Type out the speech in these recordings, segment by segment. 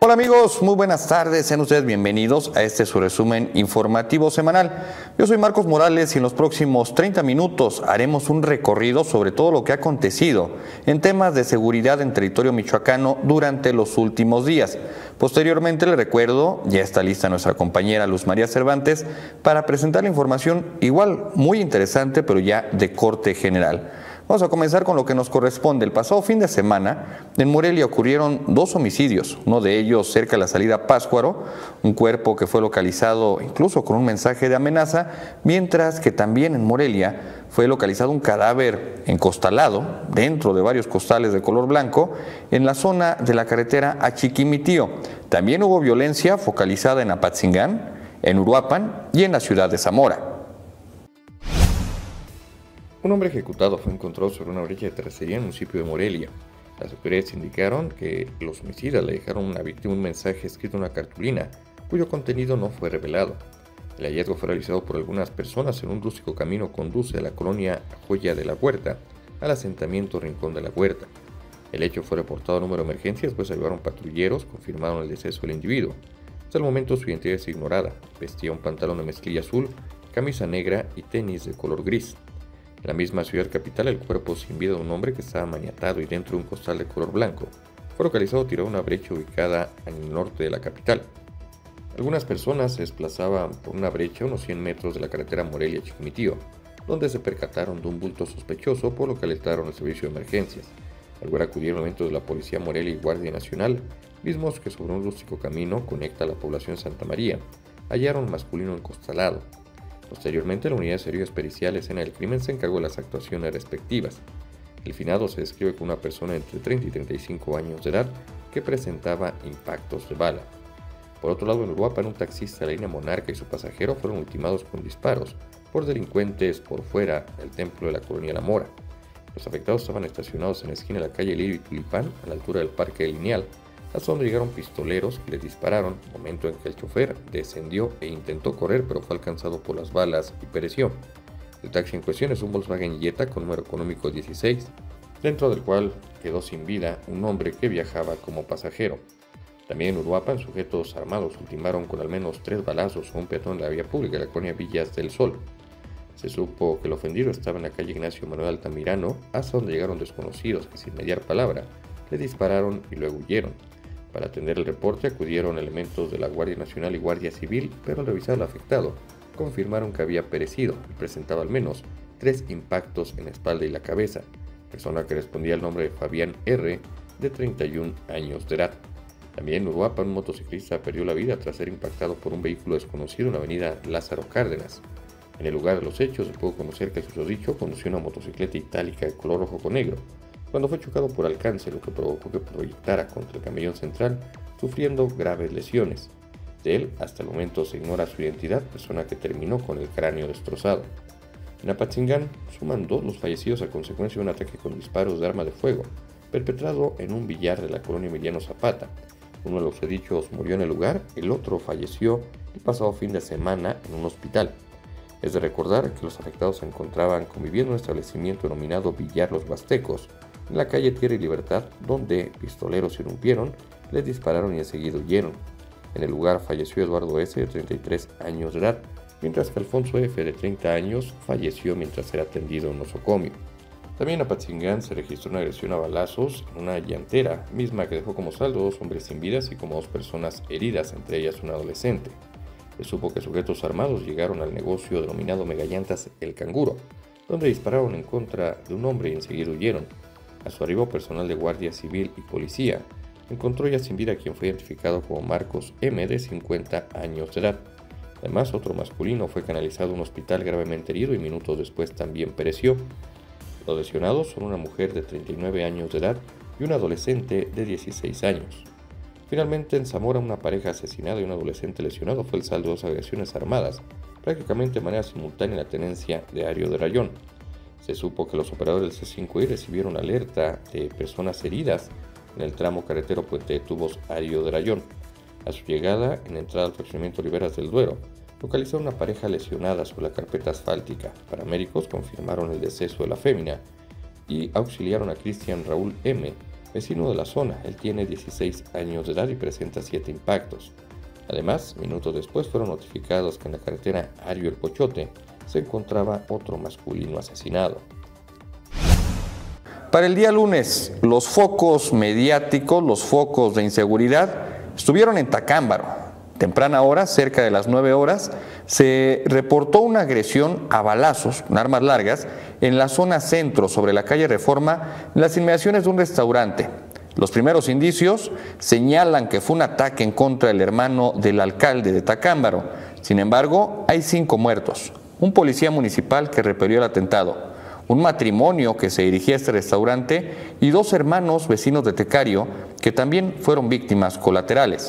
Hola amigos, muy buenas tardes, sean ustedes bienvenidos a este su resumen informativo semanal. Yo soy Marcos Morales y en los próximos 30 minutos haremos un recorrido sobre todo lo que ha acontecido en temas de seguridad en territorio michoacano durante los últimos días. Posteriormente les recuerdo, ya está lista nuestra compañera Luz María Cervantes para presentar la información igual muy interesante pero ya de corte general. Vamos a comenzar con lo que nos corresponde. El pasado fin de semana, en Morelia ocurrieron 2 homicidios, uno de ellos cerca de la salida Pátzcuaro, un cuerpo que fue localizado incluso con un mensaje de amenaza, mientras que también en Morelia fue localizado un cadáver encostalado dentro de varios costales de color blanco en la zona de la carretera a Chiquimitío. También hubo violencia focalizada en Apatzingán, en Uruapan y en la ciudad de Zamora. Un hombre ejecutado fue encontrado sobre una brecha de terracería en el municipio de Morelia. Las autoridades indicaron que los homicidas le dejaron a la víctima un mensaje escrito en una cartulina, cuyo contenido no fue revelado. El hallazgo fue realizado por algunas personas en un rústico camino que conduce a la colonia Joya de la Huerta, al asentamiento Rincón de la Huerta. El hecho fue reportado a número de emergencias, pues arribaron patrulleros, confirmaron el deceso del individuo. Hasta el momento su identidad es ignorada. Vestía un pantalón de mezclilla azul, camisa negra y tenis de color gris. En la misma ciudad capital, el cuerpo sin vida de un hombre que estaba maniatado y dentro de un costal de color blanco fue localizado tirado a una brecha ubicada en el norte de la capital. Algunas personas se desplazaban por una brecha a unos 100 metros de la carretera Morelia-Chiquimitío, donde se percataron de un bulto sospechoso, por lo que alertaron al servicio de emergencias. Al lugar acudieron elementos de la Policía Morelia y Guardia Nacional, mismos que sobre un rústico camino conecta a la población Santa María, hallaron un masculino encostalado. Posteriormente, la Unidad de Servicios Periciales en el crimen se encargó de las actuaciones respectivas. El finado se describe como una persona entre 30 y 35 años de edad que presentaba impactos de bala. Por otro lado, en Uruapan, un taxista de la línea Monarca y su pasajero fueron ultimados con disparos por delincuentes por fuera del templo de la colonia La Mora. Los afectados estaban estacionados en la esquina de la calle Lirio y Tulipán, a la altura del Parque Lineal, hasta donde llegaron pistoleros que le dispararon, momento en que el chofer descendió e intentó correr, pero fue alcanzado por las balas y pereció. El taxi en cuestión es un Volkswagen Jetta con número económico 16, dentro del cual quedó sin vida un hombre que viajaba como pasajero. También en Uruapan, sujetos armados ultimaron con al menos 3 balazos a un peatón en la vía pública de la colonia Villas del Sol. Se supo que el ofendido estaba en la calle Ignacio Manuel Altamirano, hasta donde llegaron desconocidos que sin mediar palabra le dispararon y luego huyeron. Para atender el reporte acudieron elementos de la Guardia Nacional y Guardia Civil, pero al revisar al afectado, confirmaron que había perecido y presentaba al menos 3 impactos en la espalda y la cabeza, persona que respondía al nombre de Fabián R., de 31 años de edad. También en Uruapan, un motociclista perdió la vida tras ser impactado por un vehículo desconocido en la avenida Lázaro Cárdenas. En el lugar de los hechos se pudo conocer que el susodicho conducía una motocicleta itálica de color rojo con negro, cuando fue chocado por alcance, lo que provocó que proyectara contra el camellón central, sufriendo graves lesiones. De él, hasta el momento se ignora su identidad, persona que terminó con el cráneo destrozado. En Apatzingán, suman 2 los fallecidos a consecuencia de un ataque con disparos de arma de fuego, perpetrado en un billar de la colonia Emiliano Zapata. Uno de los heridos murió en el lugar, el otro falleció el pasado fin de semana en un hospital. Es de recordar que los afectados se encontraban conviviendo en un establecimiento denominado Billar Los Huastecos, en la calle Tierra y Libertad, donde pistoleros irrumpieron, les dispararon y enseguida huyeron. En el lugar falleció Eduardo S., de 33 años de edad, mientras que Alfonso F., de 30 años, falleció mientras era atendido en nosocomio. También en Apatzingán se registró una agresión a balazos en una llantera, misma que dejó como saldo 2 hombres sin vidas y como 2 personas heridas, entre ellas un adolescente. Se supo que sujetos armados llegaron al negocio denominado Megallantas El Canguro, donde dispararon en contra de un hombre y enseguida huyeron. A su arribo, personal de Guardia Civil y Policía encontró ya sin vida a quien fue identificado como Marcos M., de 50 años de edad. Además, otro masculino fue canalizado a un hospital gravemente herido y minutos después también pereció. Los lesionados son una mujer de 39 años de edad y un adolescente de 16 años. Finalmente, en Zamora, una pareja asesinada y un adolescente lesionado fue el saldo de 2 agresiones armadas, prácticamente de manera simultánea en la tenencia de Ario de Rayón. Se supo que los operadores del C5I recibieron alerta de personas heridas en el tramo carretero Puente de Tubos Ario de Rayón. A su llegada, en la entrada al fraccionamiento Riberas del Duero, localizaron una pareja lesionada sobre la carpeta asfáltica. Paramédicos confirmaron el deceso de la fémina y auxiliaron a Cristian Raúl M., vecino de la zona. Él tiene 16 años de edad y presenta 7 impactos. Además, minutos después fueron notificados que en la carretera Ario El Pochote se encontraba otro masculino asesinado. Para el día lunes, los focos mediáticos, los focos de inseguridad, estuvieron en Tacámbaro. Temprana hora, cerca de las 9 horas, se reportó una agresión a balazos con armas largas en la zona centro, sobre la calle Reforma, en las inmediaciones de un restaurante. Los primeros indicios señalan que fue un ataque en contra del hermano del alcalde de Tacámbaro. Sin embargo, hay 5 muertos, un policía municipal que repelió el atentado, un matrimonio que se dirigía a este restaurante y 2 hermanos vecinos de Tecario que también fueron víctimas colaterales.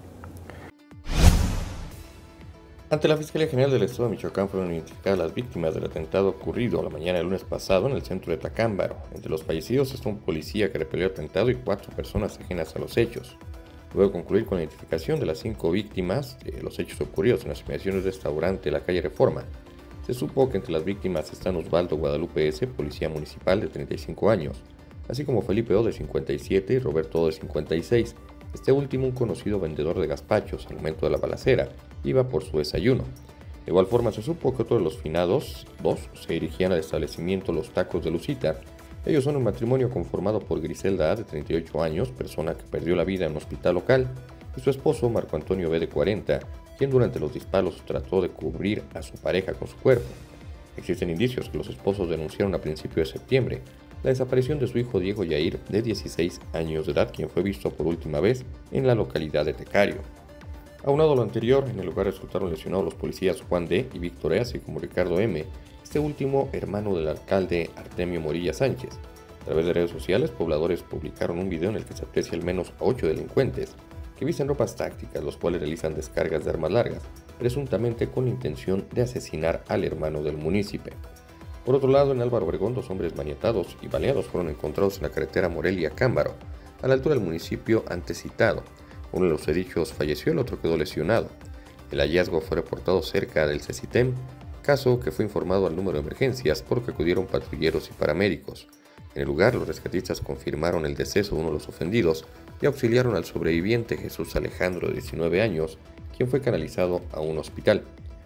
Ante la Fiscalía General del Estado de Michoacán fueron identificadas las víctimas del atentado ocurrido la mañana del lunes pasado en el centro de Tacámbaro. Entre los fallecidos está un policía que repelió el atentado y 4 personas ajenas a los hechos. Luego de concluir con la identificación de las 5 víctimas de los hechos ocurridos en las inmediaciones del restaurante de la calle Reforma, se supo que entre las víctimas están Osvaldo Guadalupe S., policía municipal de 35 años, así como Felipe O., de 57 y Roberto O., de 56. Este último, un conocido vendedor de gazpachos. Al momento de la balacera, iba por su desayuno. De igual forma, se supo que otro de los finados, 2, se dirigían al establecimiento Los Tacos de Lucita. Ellos son un matrimonio conformado por Griselda A., de 38 años, persona que perdió la vida en un hospital local, y su esposo, Marco Antonio B., de 40, quien durante los disparos trató de cubrir a su pareja con su cuerpo. Existen indicios que los esposos denunciaron a principios de septiembre la desaparición de su hijo Diego Yair, de 16 años de edad, quien fue visto por última vez en la localidad de Tecario. Aunado a lo anterior, en el lugar resultaron lesionados los policías Juan D. y Víctor E., así como Ricardo M., este último hermano del alcalde Artemio Morilla Sánchez. A través de redes sociales, pobladores publicaron un video en el que se aprecia al menos a 8 delincuentes que visten ropas tácticas, los cuales realizan descargas de armas largas, presuntamente con la intención de asesinar al hermano del municipio. Por otro lado, en Álvaro Obregón, 2 hombres maniatados y baleados fueron encontrados en la carretera Morelia-Cámbaro, a la altura del municipio antecitado. Uno de los heridos falleció, el otro quedó lesionado. El hallazgo fue reportado cerca del CECITEM, caso que fue informado al número de emergencias porque acudieron patrulleros y paramédicos. En el lugar, los rescatistas confirmaron el deceso de uno de los ofendidos y auxiliaron al sobreviviente Jesús Alejandro, de 19 años, quien fue canalizado a un hospital.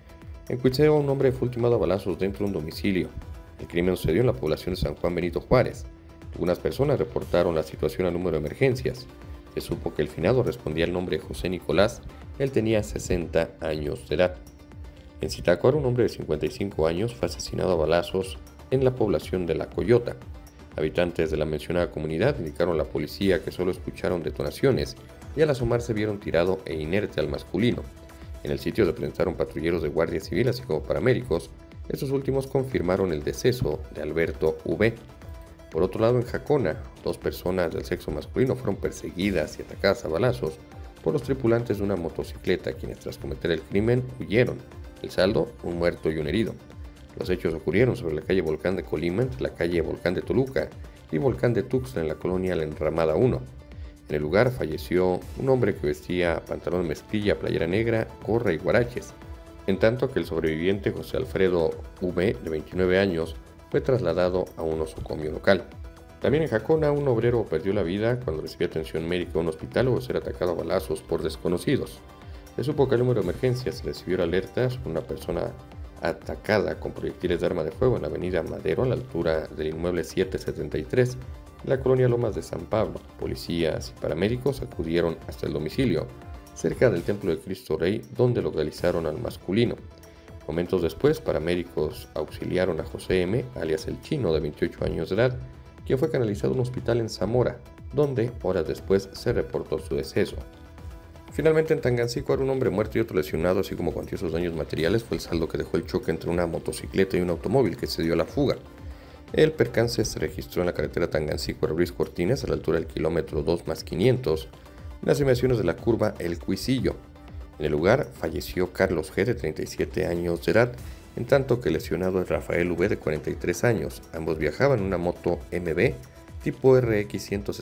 En Cuitzeo, un hombre fue ultimado a balazos dentro de un domicilio. El crimen sucedió en la población de San Juan Benito Juárez. Algunas personas reportaron la situación al número de emergencias. Se supo que el finado respondía al nombre de José Nicolás. Él tenía 60 años de edad. En Zitácuaro, un hombre de 55 años fue asesinado a balazos en la población de La Coyota. Habitantes de la mencionada comunidad indicaron a la policía que solo escucharon detonaciones y al asomarse vieron tirado e inerte al masculino. En el sitio se presentaron patrulleros de Guardia Civil así como paramédicos. Estos últimos confirmaron el deceso de Alberto V. Por otro lado, en Jacona, 2 personas del sexo masculino fueron perseguidas y atacadas a balazos por los tripulantes de una motocicleta, quienes tras cometer el crimen huyeron. El saldo, un muerto y un herido. Los hechos ocurrieron sobre la calle Volcán de Colima, entre la calle Volcán de Toluca y Volcán de Tuxtla, en la colonia La Enramada 1. En el lugar falleció un hombre que vestía pantalón de mezclilla, playera negra, gorra y guaraches, en tanto que el sobreviviente José Alfredo V., de 29 años, fue trasladado a un osocomio local. También en Jacona, un obrero perdió la vida cuando recibió atención médica en un hospital luego de ser atacado a balazos por desconocidos. Se supo que al número de emergencias se recibió alerta sobre una persona atacada con proyectiles de arma de fuego en la avenida Madero, a la altura del inmueble 773, en la colonia Lomas de San Pablo. Policías y paramédicos acudieron hasta el domicilio, cerca del Templo de Cristo Rey, donde localizaron al masculino. Momentos después, paramédicos auxiliaron a José M., alias El Chino, de 28 años de edad, quien fue canalizado a un hospital en Zamora, donde horas después se reportó su deceso. Finalmente, en Tangancícuaro, un hombre muerto y otro lesionado, así como cuantiosos daños materiales, fue el saldo que dejó el choque entre una motocicleta y un automóvil que se dio a la fuga. El percance se registró en la carretera Tangancícuaro-Ruiz Cortines, a la altura del kilómetro 2+500, en las inmediaciones de la curva El Cuisillo. En el lugar falleció Carlos G., de 37 años de edad, en tanto que el lesionado es Rafael V., de 43 años. Ambos viajaban en una moto MB tipo RX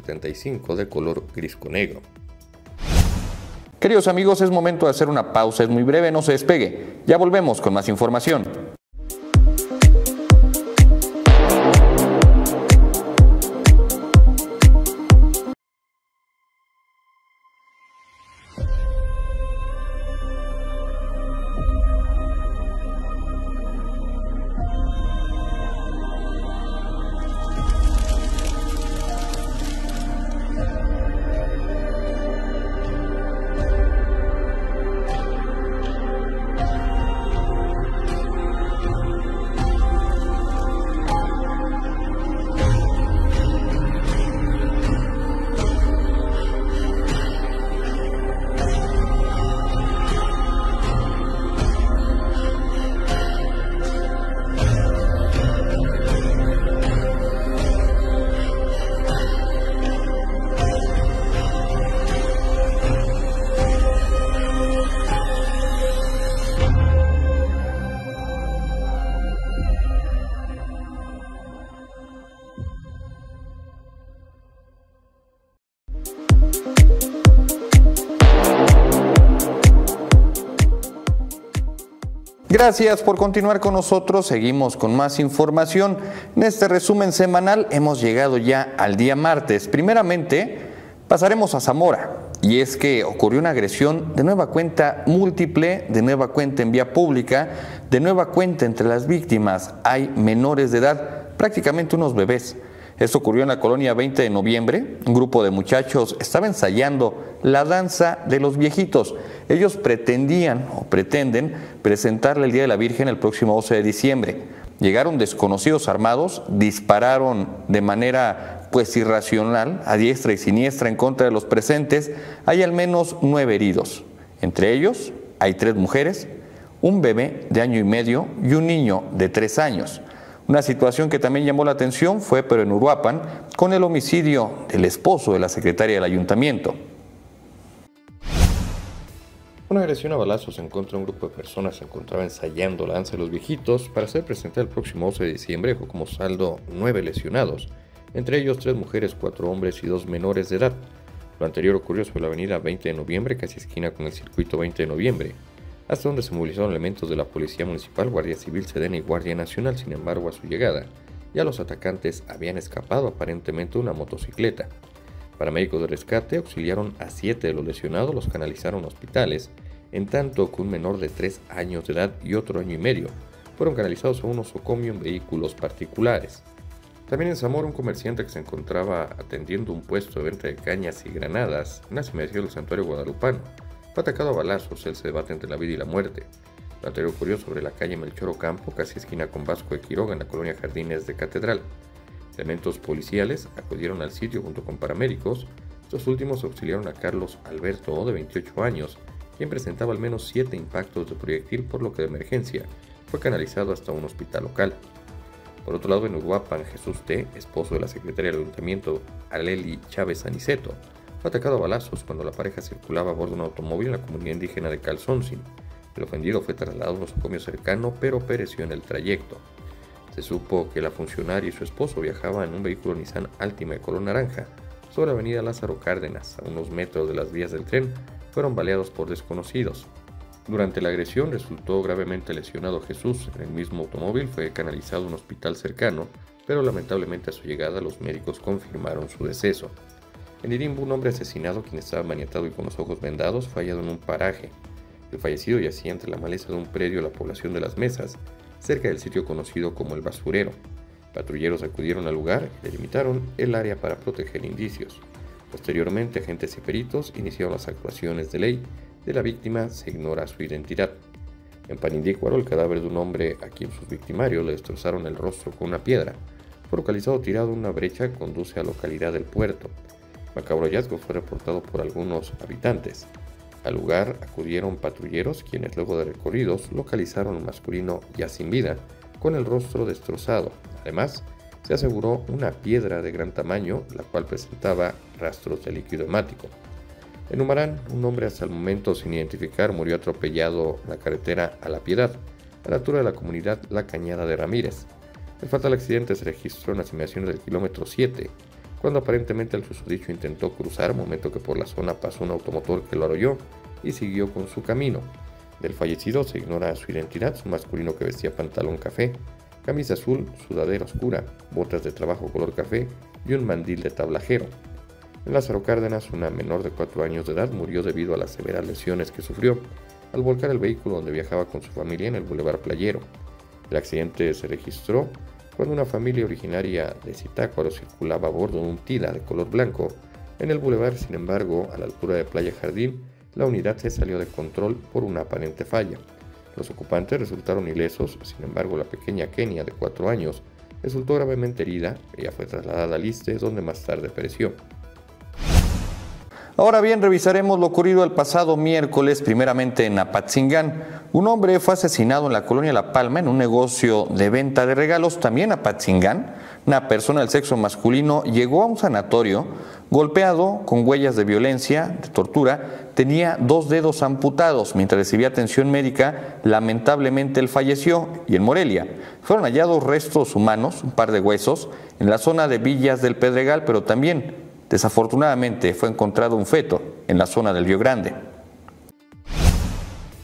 175 de color gris con negro. Queridos amigos, es momento de hacer una pausa, es muy breve, no se despegue. Ya volvemos con más información. Gracias por continuar con nosotros, seguimos con más información. En este resumen semanal hemos llegado ya al día martes. Primeramente, pasaremos a Zamora. Y es que ocurrió una agresión de nueva cuenta múltiple, de nueva cuenta en vía pública, de nueva cuenta entre las víctimas. Hay menores de edad, prácticamente unos bebés. Esto ocurrió en la colonia 20 de noviembre. Un grupo de muchachos estaba ensayando la danza de los viejitos. Ellos pretendían o pretenden presentarle el Día de la Virgen el próximo 12 de diciembre. Llegaron desconocidos armados, dispararon de manera irracional, a diestra y siniestra en contra de los presentes. Hay al menos 9 heridos. Entre ellos hay 3 mujeres, un bebé de 1 año y medio y un niño de 3 años. Una situación que también llamó la atención fue, pero en Uruapan, con el homicidio del esposo de la secretaria del ayuntamiento. Una agresión a balazos en contra de un grupo de personas se encontraba ensayando la danza de los viejitos para ser presentada el próximo 12 de diciembre, dejó como saldo 9 lesionados, entre ellos 3 mujeres, 4 hombres y 2 menores de edad. Lo anterior ocurrió sobre la avenida 20 de noviembre, casi esquina con el circuito 20 de noviembre, hasta donde se movilizaron elementos de la Policía Municipal, Guardia Civil, Sedena y Guardia Nacional. Sin embargo, a su llegada, ya los atacantes habían escapado aparentemente de una motocicleta. Paramédicos de rescate auxiliaron a 7 de los lesionados, los canalizaron a hospitales, en tanto que un menor de 3 años de edad y otro 1 año y medio fueron canalizados a un osocomio en vehículos particulares. También en Zamora, un comerciante que se encontraba atendiendo un puesto de venta de cañas y granadas en las inmediaciones del santuario guadalupano fue atacado a balazos. Él se debate entre la vida y la muerte. Lo anterior ocurrió sobre la calle Melchor Ocampo, casi esquina con Vasco de Quiroga, en la colonia Jardines de Catedral. Elementos policiales acudieron al sitio junto con paramédicos. Estos últimos auxiliaron a Carlos Alberto O, de 28 años, quien presentaba al menos 7 impactos de proyectil, por lo que de emergencia fue canalizado hasta un hospital local. Por otro lado, en Uruapan, Jesús T., esposo de la secretaria del ayuntamiento, Aleli Chávez Aniceto, fue atacado a balazos cuando la pareja circulaba a bordo de un automóvil en la comunidad indígena de Calzoncin. El ofendido fue trasladado a un osocomio cercano, pero pereció en el trayecto. Se supo que la funcionaria y su esposo viajaban en un vehículo Nissan Altima de color naranja sobre la avenida Lázaro Cárdenas. A unos metros de las vías del tren fueron baleados por desconocidos. Durante la agresión resultó gravemente lesionado Jesús. En el mismo automóvil fue canalizado a un hospital cercano, pero lamentablemente a su llegada los médicos confirmaron su deceso. En Irimbo, un hombre asesinado, quien estaba maniatado y con los ojos vendados, fue hallado en un paraje. El fallecido yacía entre la maleza de un predio de la población de Las Mesas, cerca del sitio conocido como El Basurero. Patrulleros acudieron al lugar y delimitaron el área para proteger indicios. Posteriormente, agentes y peritos iniciaron las actuaciones de ley. De la víctima se ignora su identidad. En Panindícuaro, el cadáver de un hombre a quien sus victimarios le destrozaron el rostro con una piedra fue localizado tirado en una brecha que conduce a la localidad del Puerto. Macabro hallazgo fue reportado por algunos habitantes. Al lugar acudieron patrulleros, quienes luego de recorridos localizaron a un masculino ya sin vida, con el rostro destrozado. Además, se aseguró una piedra de gran tamaño, la cual presentaba rastros de líquido hemático. En Humarán, un hombre hasta el momento sin identificar murió atropellado en la carretera a La Piedad, a la altura de la comunidad La Cañada de Ramírez. El fatal accidente se registró en las inmediaciones del kilómetro 7, cuando aparentemente el susodicho intentó cruzar, momento que por la zona pasó un automotor que lo arrolló y siguió con su camino. Del fallecido se ignora su identidad, un masculino que vestía pantalón café, camisa azul, sudadera oscura, botas de trabajo color café y un mandil de tablajero. En Lázaro Cárdenas, una menor de 4 años de edad murió debido a las severas lesiones que sufrió al volcar el vehículo donde viajaba con su familia en el Boulevard Playero. El accidente se registró cuando una familia originaria de Zitácuaro circulaba a bordo de un Tida de color blanco en el Boulevard. Sin embargo, a la altura de Playa Jardín, la unidad se salió de control por una aparente falla. Los ocupantes resultaron ilesos. Sin embargo, la pequeña Kenia, de 4 años, resultó gravemente herida. Ella fue trasladada al ISSSTE, donde más tarde pereció. Ahora bien, revisaremos lo ocurrido el pasado miércoles, primeramente en Apatzingán. Un hombre fue asesinado en la colonia La Palma en un negocio de venta de regalos. También en Apatzingán, una persona del sexo masculino llegó a un sanatorio golpeado con huellas de violencia, de tortura. Tenía 2 dedos amputados. Mientras recibía atención médica, lamentablemente él falleció. Y en Morelia fueron hallados restos humanos, un par de huesos, en la zona de Villas del Pedregal, pero también desafortunadamente fue encontrado un feto en la zona del Río Grande.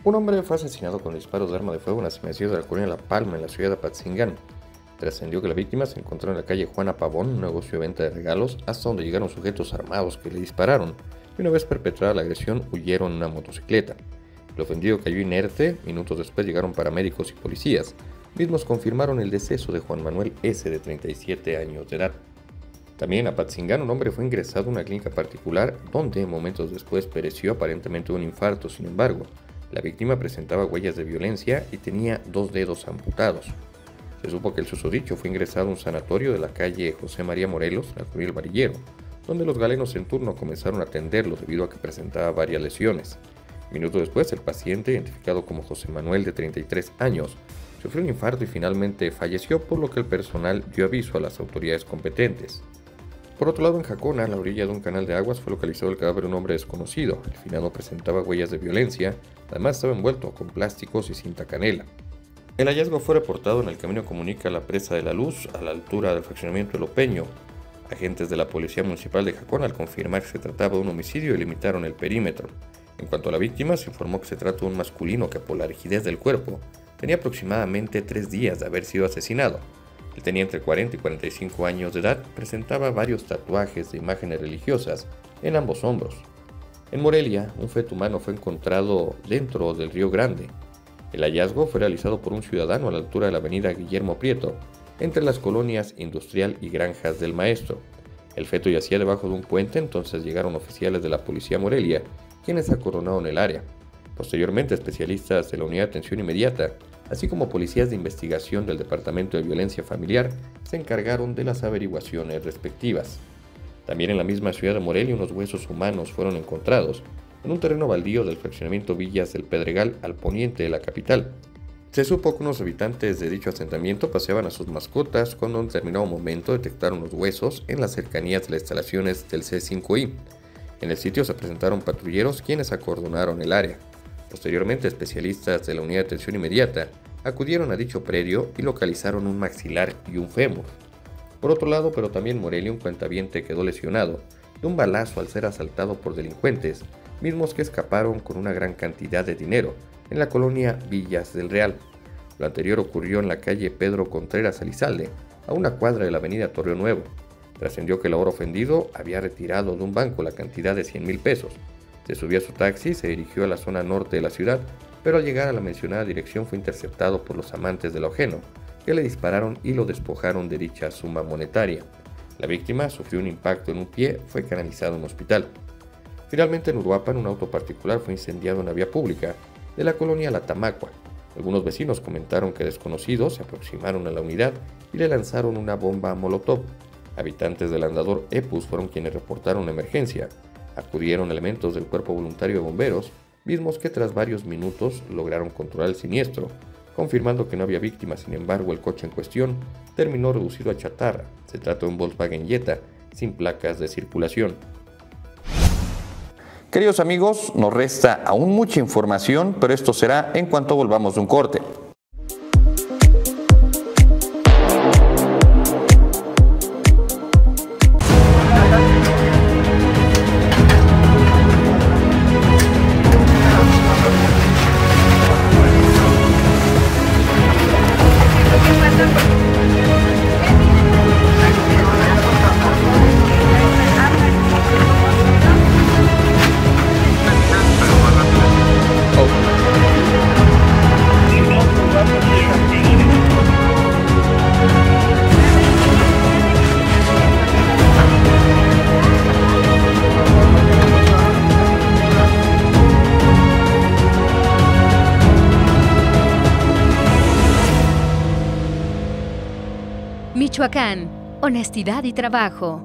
Un hombre fue asesinado con disparos de arma de fuego en las inmediaciones de la colonia La Palma, en la ciudad de Apatzingán. Trascendió que la víctima se encontró en la calle Juana Pavón, un negocio de venta de regalos, hasta donde llegaron sujetos armados que le dispararon, y una vez perpetrada la agresión, huyeron en una motocicleta. El ofendido cayó inerte, minutos después llegaron paramédicos y policías, mismos confirmaron el deceso de Juan Manuel S., de 37 años de edad. También a Apatzingán un hombre fue ingresado a una clínica particular, donde momentos después pereció aparentemente de un infarto. Sin embargo, la víctima presentaba huellas de violencia y tenía 2 dedos amputados. Se supo que el susodicho fue ingresado a un sanatorio de la calle José María Morelos, en la colonia El Varillero, donde los galenos en turno comenzaron a atenderlo debido a que presentaba varias lesiones. Minutos después, el paciente, identificado como José Manuel, de 33 años, sufrió un infarto y finalmente falleció, por lo que el personal dio aviso a las autoridades competentes. Por otro lado, en Jacona, a la orilla de un canal de aguas, fue localizado el cadáver de un hombre desconocido. El finado presentaba huellas de violencia, además estaba envuelto con plásticos y cinta canela. El hallazgo fue reportado en el camino que comunica la Presa de la Luz, a la altura del fraccionamiento El Opeño. Agentes de la Policía Municipal de Jacona, al confirmar que se trataba de un homicidio, limitaron el perímetro. En cuanto a la víctima, se informó que se trata de un masculino que, por la rigidez del cuerpo, tenía aproximadamente 3 días de haber sido asesinado. Él tenía entre 40 y 45 años de edad, presentaba varios tatuajes de imágenes religiosas en ambos hombros. En Morelia, un feto humano fue encontrado dentro del Río Grande. El hallazgo fue realizado por un ciudadano a la altura de la avenida Guillermo Prieto, entre las colonias Industrial y Granjas del Maestro. El feto yacía debajo de un puente, entonces llegaron oficiales de la Policía Morelia, quienes acordonaron el área. Posteriormente, especialistas de la Unidad de Atención Inmediata, así como policías de investigación del Departamento de Violencia Familiar, se encargaron de las averiguaciones respectivas. También en la misma ciudad de Morelia, unos huesos humanos fueron encontrados en un terreno baldío del fraccionamiento Villas del Pedregal, al poniente de la capital. Se supo que unos habitantes de dicho asentamiento paseaban a sus mascotas cuando en un determinado momento detectaron los huesos en las cercanías de las instalaciones del C5I. En el sitio se presentaron patrulleros quienes acordonaron el área. Posteriormente, especialistas de la Unidad de Atención Inmediata acudieron a dicho predio y localizaron un maxilar y un fémur. Por otro lado, pero también en Morelia, un cuentaviente quedó lesionado de un balazo al ser asaltado por delincuentes, mismos que escaparon con una gran cantidad de dinero en la colonia Villas del Real. Lo anterior ocurrió en la calle Pedro Contreras Elizalde, a una cuadra de la avenida Torreón Nuevo. Trascendió que el ahora ofendido había retirado de un banco la cantidad de 100,000 pesos. Se subió a su taxi y se dirigió a la zona norte de la ciudad, pero al llegar a la mencionada dirección fue interceptado por los amantes de lo ajeno, que le dispararon y lo despojaron de dicha suma monetaria. La víctima sufrió un impacto en un pie, fue canalizado a un hospital. Finalmente, en Uruapan, un auto particular fue incendiado en la vía pública de la colonia La Tamacua. Algunos vecinos comentaron que desconocidos se aproximaron a la unidad y le lanzaron una bomba molotov. Habitantes del andador Epus fueron quienes reportaron la emergencia. Acudieron elementos del Cuerpo Voluntario de Bomberos, mismos que tras varios minutos lograron controlar el siniestro, confirmando que no había víctimas. Sin embargo, el coche en cuestión terminó reducido a chatarra. Se trata de un Volkswagen Jetta sin placas de circulación. Queridos amigos, nos resta aún mucha información, pero esto será en cuanto volvamos de un corte. Michoacán, honestidad y trabajo.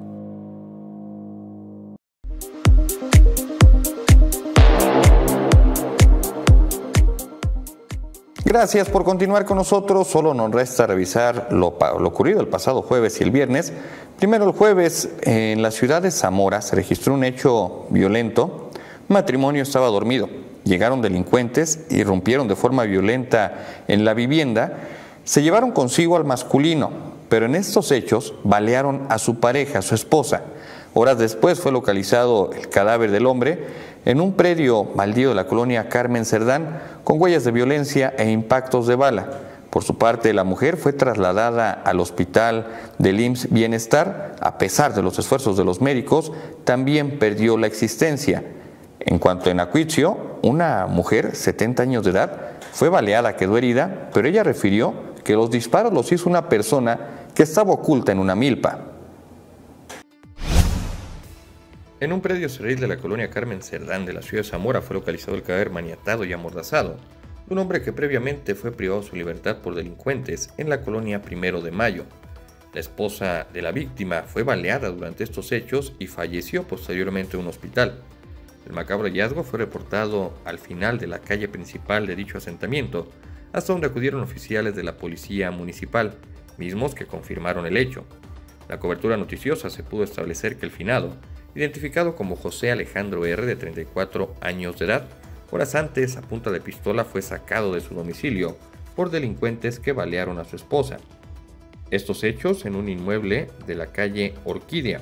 Gracias por continuar con nosotros. Solo nos resta revisar lo ocurrido el pasado jueves y el viernes. Primero, el jueves, en la ciudad de Zamora se registró un hecho violento. Un matrimonio estaba dormido. Llegaron delincuentes, irrumpieron de forma violenta en la vivienda, se llevaron consigo al masculino, pero en estos hechos balearon a su pareja, a su esposa. Horas después fue localizado el cadáver del hombre en un predio baldío de la colonia Carmen Cerdán con huellas de violencia e impactos de bala. Por su parte, la mujer fue trasladada al hospital del IMSS Bienestar. A pesar de los esfuerzos de los médicos, también perdió la existencia. En cuanto a Acuitzio, una mujer, 70 años de edad, fue baleada, quedó herida, pero ella refirió que los disparos los hizo una persona que estaba oculta en una milpa. En un predio cerril de la colonia Carmen Cerdán de la ciudad de Zamora fue localizado el cadáver maniatado y amordazado de un hombre que previamente fue privado de su libertad por delincuentes en la colonia 1 de Mayo. La esposa de la víctima fue baleada durante estos hechos y falleció posteriormente en un hospital. El macabro hallazgo fue reportado al final de la calle principal de dicho asentamiento, hasta donde acudieron oficiales de la policía municipal, mismos que confirmaron el hecho. En la cobertura noticiosa se pudo establecer que el finado, identificado como José Alejandro R., de 34 años de edad, horas antes, a punta de pistola, fue sacado de su domicilio por delincuentes que balearon a su esposa. Estos hechos en un inmueble de la calle Orquídea.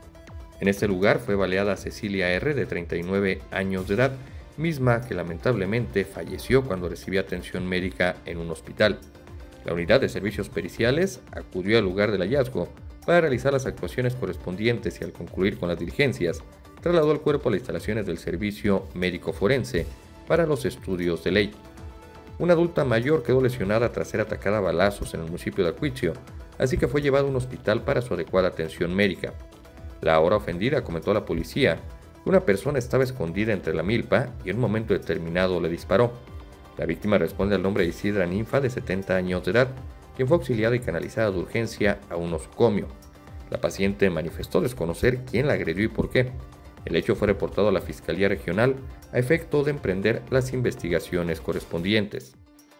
En este lugar fue baleada Cecilia R., de 39 años de edad, misma que lamentablemente falleció cuando recibía atención médica en un hospital. La unidad de servicios periciales acudió al lugar del hallazgo para realizar las actuaciones correspondientes y al concluir con las diligencias, trasladó el cuerpo a las instalaciones del Servicio Médico Forense para los estudios de ley. Una adulta mayor quedó lesionada tras ser atacada a balazos en el municipio de Acuitzio, así que fue llevada a un hospital para su adecuada atención médica. La ahora ofendida comentó a la policía que una persona estaba escondida entre la milpa y en un momento determinado le disparó. La víctima responde al nombre de Isidra Ninfa, de 70 años de edad, quien fue auxiliada y canalizada de urgencia a un nosocomio. La paciente manifestó desconocer quién la agredió y por qué. El hecho fue reportado a la Fiscalía Regional a efecto de emprender las investigaciones correspondientes.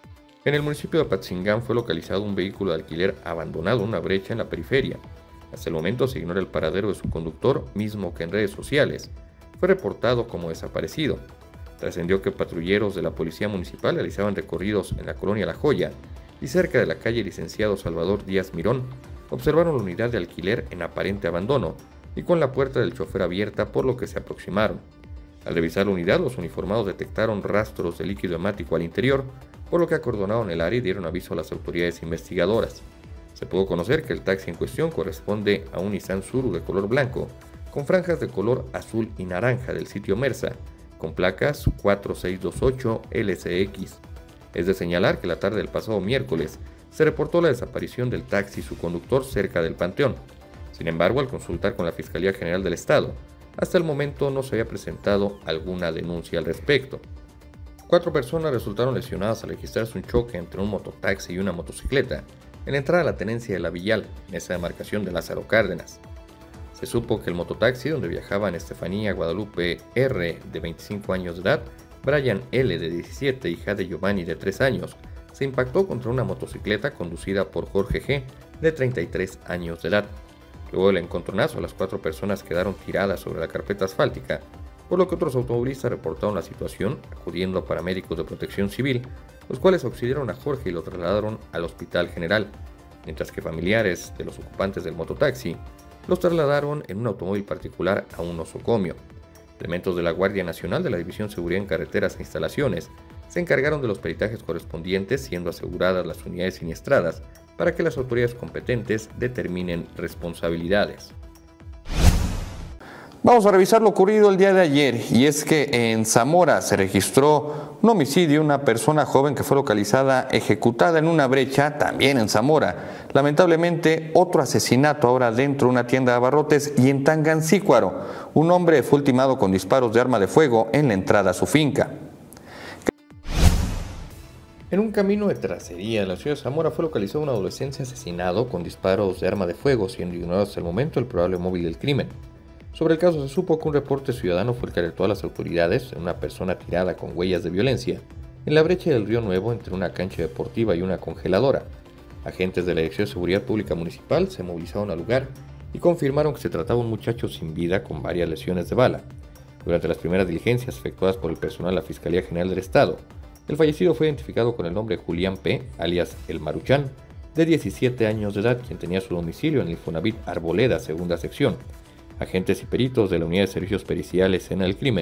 En el municipio de Apatzingán fue localizado un vehículo de alquiler abandonado en una brecha en la periferia. Hasta el momento se ignora el paradero de su conductor, mismo que en redes sociales fue reportado como desaparecido. Trascendió que patrulleros de la Policía Municipal realizaban recorridos en la colonia La Joya y cerca de la calle Licenciado Salvador Díaz Mirón observaron la unidad de alquiler en aparente abandono y con la puerta del chofer abierta, por lo que se aproximaron. Al revisar la unidad, los uniformados detectaron rastros de líquido hemático al interior, por lo que acordonaron el área y dieron aviso a las autoridades investigadoras. Se pudo conocer que el taxi en cuestión corresponde a un Nissan Suru de color blanco, con franjas de color azul y naranja del sitio Mersa, con placas 4628 LCX. Es de señalar que la tarde del pasado miércoles se reportó la desaparición del taxi y su conductor cerca del Panteón. Sin embargo, al consultar con la Fiscalía General del Estado, hasta el momento no se había presentado alguna denuncia al respecto. 4 personas resultaron lesionadas al registrarse un choque entre un mototaxi y una motocicleta en la entrada a la tenencia de La Villal, en esa demarcación de Lázaro Cárdenas. Se supo que el mototaxi donde viajaban Estefanía Guadalupe R., de 25 años de edad, Brian L., de 17, y Jade Giovanni, de 3 años, se impactó contra una motocicleta conducida por Jorge G., de 33 años de edad. Luego del encontronazo, las 4 personas quedaron tiradas sobre la carpeta asfáltica, por lo que otros automovilistas reportaron la situación, acudiendo a paramédicos de Protección Civil, los cuales auxiliaron a Jorge y lo trasladaron al Hospital General, mientras que familiares de los ocupantes del mototaxi los trasladaron en un automóvil particular a un nosocomio. Elementos de la Guardia Nacional de la División Seguridad en Carreteras e Instalaciones se encargaron de los peritajes correspondientes, siendo aseguradas las unidades siniestradas para que las autoridades competentes determinen responsabilidades. Vamos a revisar lo ocurrido el día de ayer, y es que en Zamora se registró un homicidio, una persona joven que fue localizada ejecutada en una brecha, también en Zamora. Lamentablemente, otro asesinato ahora dentro de una tienda de abarrotes, y en Tangancícuaro, un hombre fue ultimado con disparos de arma de fuego en la entrada a su finca. En un camino de terracería de la ciudad de Zamora fue localizado un adolescente asesinado con disparos de arma de fuego, siendo ignorado hasta el momento el probable móvil del crimen. Sobre el caso se supo que un reporte ciudadano fue el que alertó a las autoridades de una persona tirada con huellas de violencia en la brecha del Río Nuevo entre una cancha deportiva y una congeladora. Agentes de la Dirección de Seguridad Pública Municipal se movilizaron al lugar y confirmaron que se trataba de un muchacho sin vida con varias lesiones de bala. Durante las primeras diligencias efectuadas por el personal de la Fiscalía General del Estado, el fallecido fue identificado con el nombre Julián P., alias El Maruchán, de 17 años de edad, quien tenía su domicilio en el Infonavit Arboleda, segunda sección. Agentes y peritos de la Unidad de Servicios Periciales en el Crimen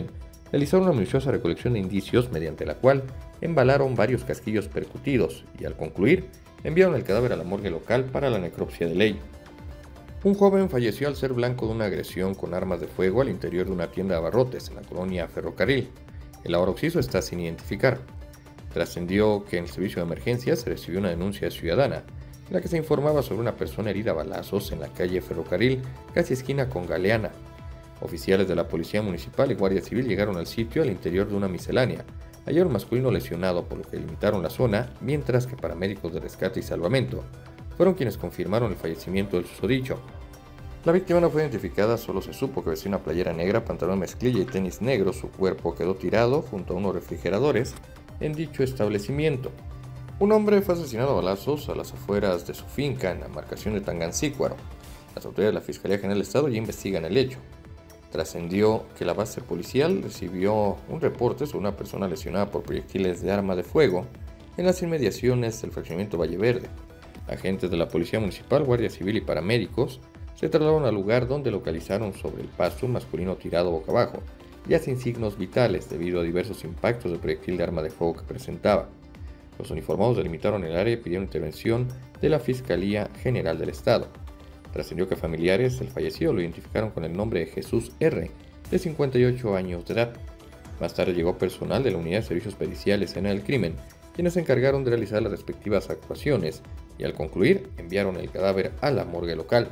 realizaron una minuciosa recolección de indicios mediante la cual embalaron varios casquillos percutidos y al concluir enviaron el cadáver a la morgue local para la necropsia de ley. Un joven falleció al ser blanco de una agresión con armas de fuego al interior de una tienda de abarrotes en la colonia Ferrocarril. El ahora occiso está sin identificar. Trascendió que en el servicio de emergencias se recibió una denuncia ciudadana en la que se informaba sobre una persona herida a balazos en la calle Ferrocarril, casi esquina con Galeana. Oficiales de la Policía Municipal y Guardia Civil llegaron al sitio al interior de una miscelánea. Hallaron un masculino lesionado, por lo que limitaron la zona, mientras que paramédicos de rescate y salvamento fueron quienes confirmaron el fallecimiento del susodicho. La víctima no fue identificada, solo se supo que vestía una playera negra, pantalón mezclilla y tenis negros. Su cuerpo quedó tirado junto a unos refrigeradores en dicho establecimiento. Un hombre fue asesinado a balazos a las afueras de su finca en la marcación de Tangancícuaro. Las autoridades de la Fiscalía General del Estado ya investigan el hecho. Trascendió que la base policial recibió un reporte sobre una persona lesionada por proyectiles de arma de fuego en las inmediaciones del fraccionamiento Valle Verde. Agentes de la Policía Municipal, Guardia Civil y paramédicos se trasladaron al lugar donde localizaron sobre el pasto un masculino tirado boca abajo, ya sin signos vitales debido a diversos impactos de proyectil de arma de fuego que presentaba. Los uniformados delimitaron el área y pidieron intervención de la Fiscalía General del Estado. Trascendió que familiares del fallecido lo identificaron con el nombre de Jesús R., de 58 años de edad. Más tarde llegó personal de la Unidad de Servicios Periciales Escena del Crimen, quienes se encargaron de realizar las respectivas actuaciones y al concluir enviaron el cadáver a la morgue local.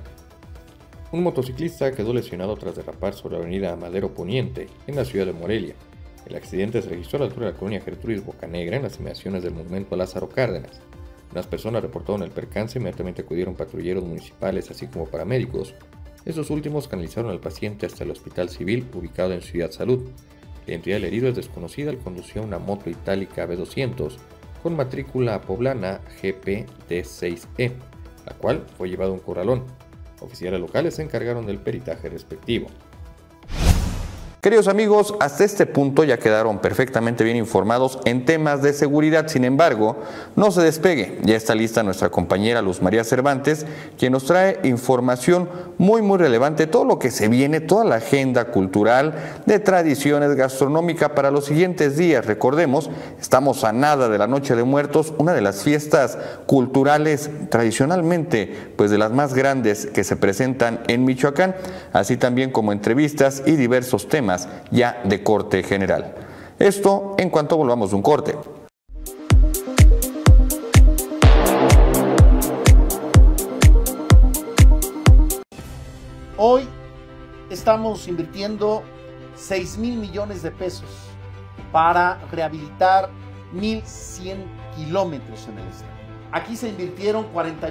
Un motociclista quedó lesionado tras derrapar sobre la avenida Madero Poniente, en la ciudad de Morelia. El accidente se registró a la altura de la colonia Gertrudis Bocanegra, en las inmediaciones del monumento a Lázaro Cárdenas. Unas personas reportaron el percance, inmediatamente acudieron patrulleros municipales así como paramédicos. Estos últimos canalizaron al paciente hasta el hospital civil ubicado en Ciudad Salud. La identidad del herido es desconocida. Él conducía una moto itálica B200 con matrícula poblana GPD6E, la cual fue llevada a un corralón. Oficiales locales se encargaron del peritaje respectivo. Queridos amigos, hasta este punto ya quedaron perfectamente bien informados en temas de seguridad. Sin embargo, no se despegue. Ya está lista nuestra compañera Luz María Cervantes, quien nos trae información muy relevante, todo lo que se viene, toda la agenda cultural, de tradiciones gastronómicas para los siguientes días. Recordemos, estamos a nada de la Noche de Muertos, una de las fiestas culturales tradicionalmente, pues de las más grandes que se presentan en Michoacán, así también como entrevistas y diversos temas ya de corte general. Esto en cuanto volvamos de un corte. Hoy estamos invirtiendo 6,000 millones de pesos para rehabilitar 1,100 kilómetros en el estado. Aquí se invirtieron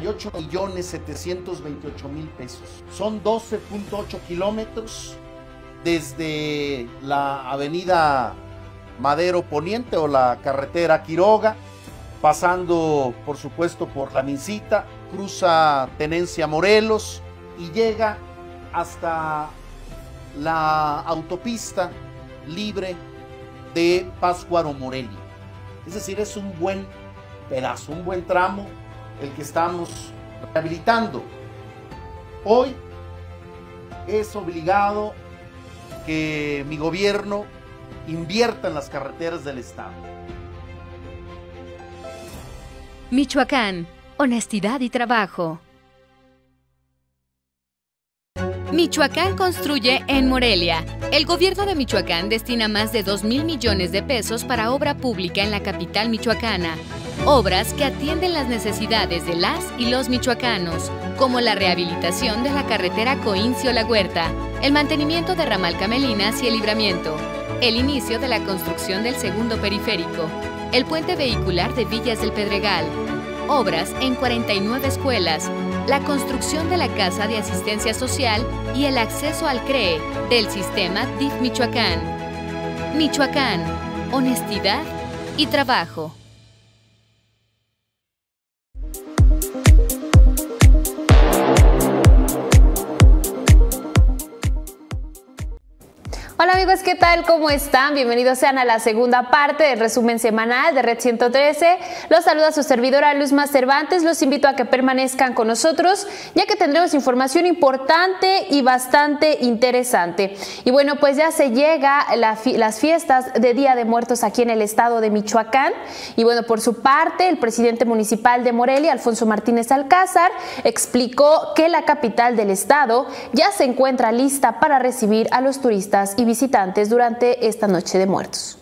48,728,000 pesos. Son 12,8 kilómetros desde la avenida Madero Poniente o la carretera Quiroga, pasando por supuesto por La Mincita, cruza Tenencia Morelos y llega hasta la autopista libre de Pátzcuaro Morelia. Es decir, es un buen pedazo, un buen tramo el que estamos rehabilitando. Hoy es obligado que mi gobierno invierta en las carreteras del estado. Michoacán, honestidad y trabajo. Michoacán construye en Morelia. El gobierno de Michoacán destina más de 2,000 millones de pesos para obra pública en la capital michoacana. Obras que atienden las necesidades de las y los michoacanos, como la rehabilitación de la carretera Coincio-La Huerta, el mantenimiento de ramal Camelinas y el Libramiento, el inicio de la construcción del segundo periférico, el puente vehicular de Villas del Pedregal, obras en 49 escuelas, la construcción de la Casa de Asistencia Social y el acceso al CREE del sistema DIF Michoacán. Michoacán, honestidad y trabajo. Hola Hola amigos, ¿qué tal? ¿Cómo están? Bienvenidos sean a la segunda parte del resumen semanal de Red 113. Los saluda su servidora Luzma Cervantes. Los invito a que permanezcan con nosotros, ya que tendremos información importante y bastante interesante. Y bueno, pues ya se llega las fiestas de Día de Muertos aquí en el estado de Michoacán. Y bueno, por su parte, el presidente municipal de Morelia, Alfonso Martínez Alcázar, explicó que la capital del estado ya se encuentra lista para recibir a los turistas y visitantes durante esta Noche de Muertos.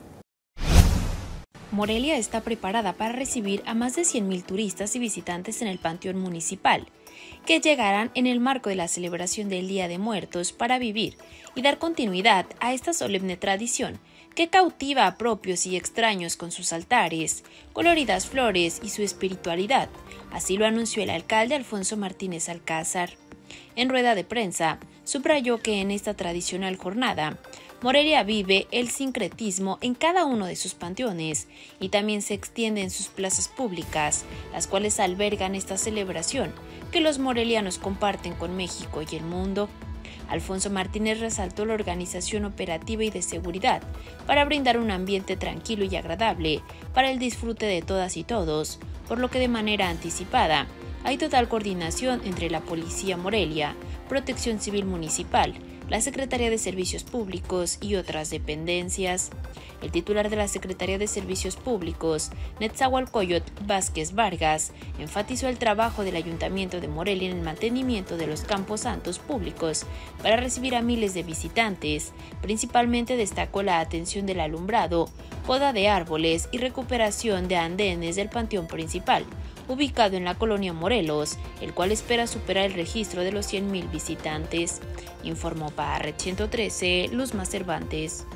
Morelia está preparada para recibir a más de 100,000 turistas y visitantes en el Panteón Municipal, que llegarán en el marco de la celebración del Día de Muertos para vivir y dar continuidad a esta solemne tradición que cautiva a propios y extraños con sus altares, coloridas flores y su espiritualidad. Así lo anunció el alcalde Alfonso Martínez Alcázar. En rueda de prensa, subrayó que en esta tradicional jornada, Morelia vive el sincretismo en cada uno de sus panteones y también se extiende en sus plazas públicas, las cuales albergan esta celebración que los morelianos comparten con México y el mundo. Alfonso Martínez resaltó la organización operativa y de seguridad para brindar un ambiente tranquilo y agradable para el disfrute de todas y todos, por lo que de manera anticipada hay total coordinación entre la Policía Morelia, Protección Civil Municipal, la Secretaría de Servicios Públicos y otras dependencias. El titular de la Secretaría de Servicios Públicos, Netzahualcóyotl Vázquez Vargas, enfatizó el trabajo del Ayuntamiento de Morelia en el mantenimiento de los campos santos públicos para recibir a miles de visitantes. Principalmente destacó la atención del alumbrado, poda de árboles y recuperación de andenes del panteón principal, ubicado en la colonia Morelos, el cual espera superar el registro de los 100,000 visitantes. Informó para Red 113, Luzma Cervantes.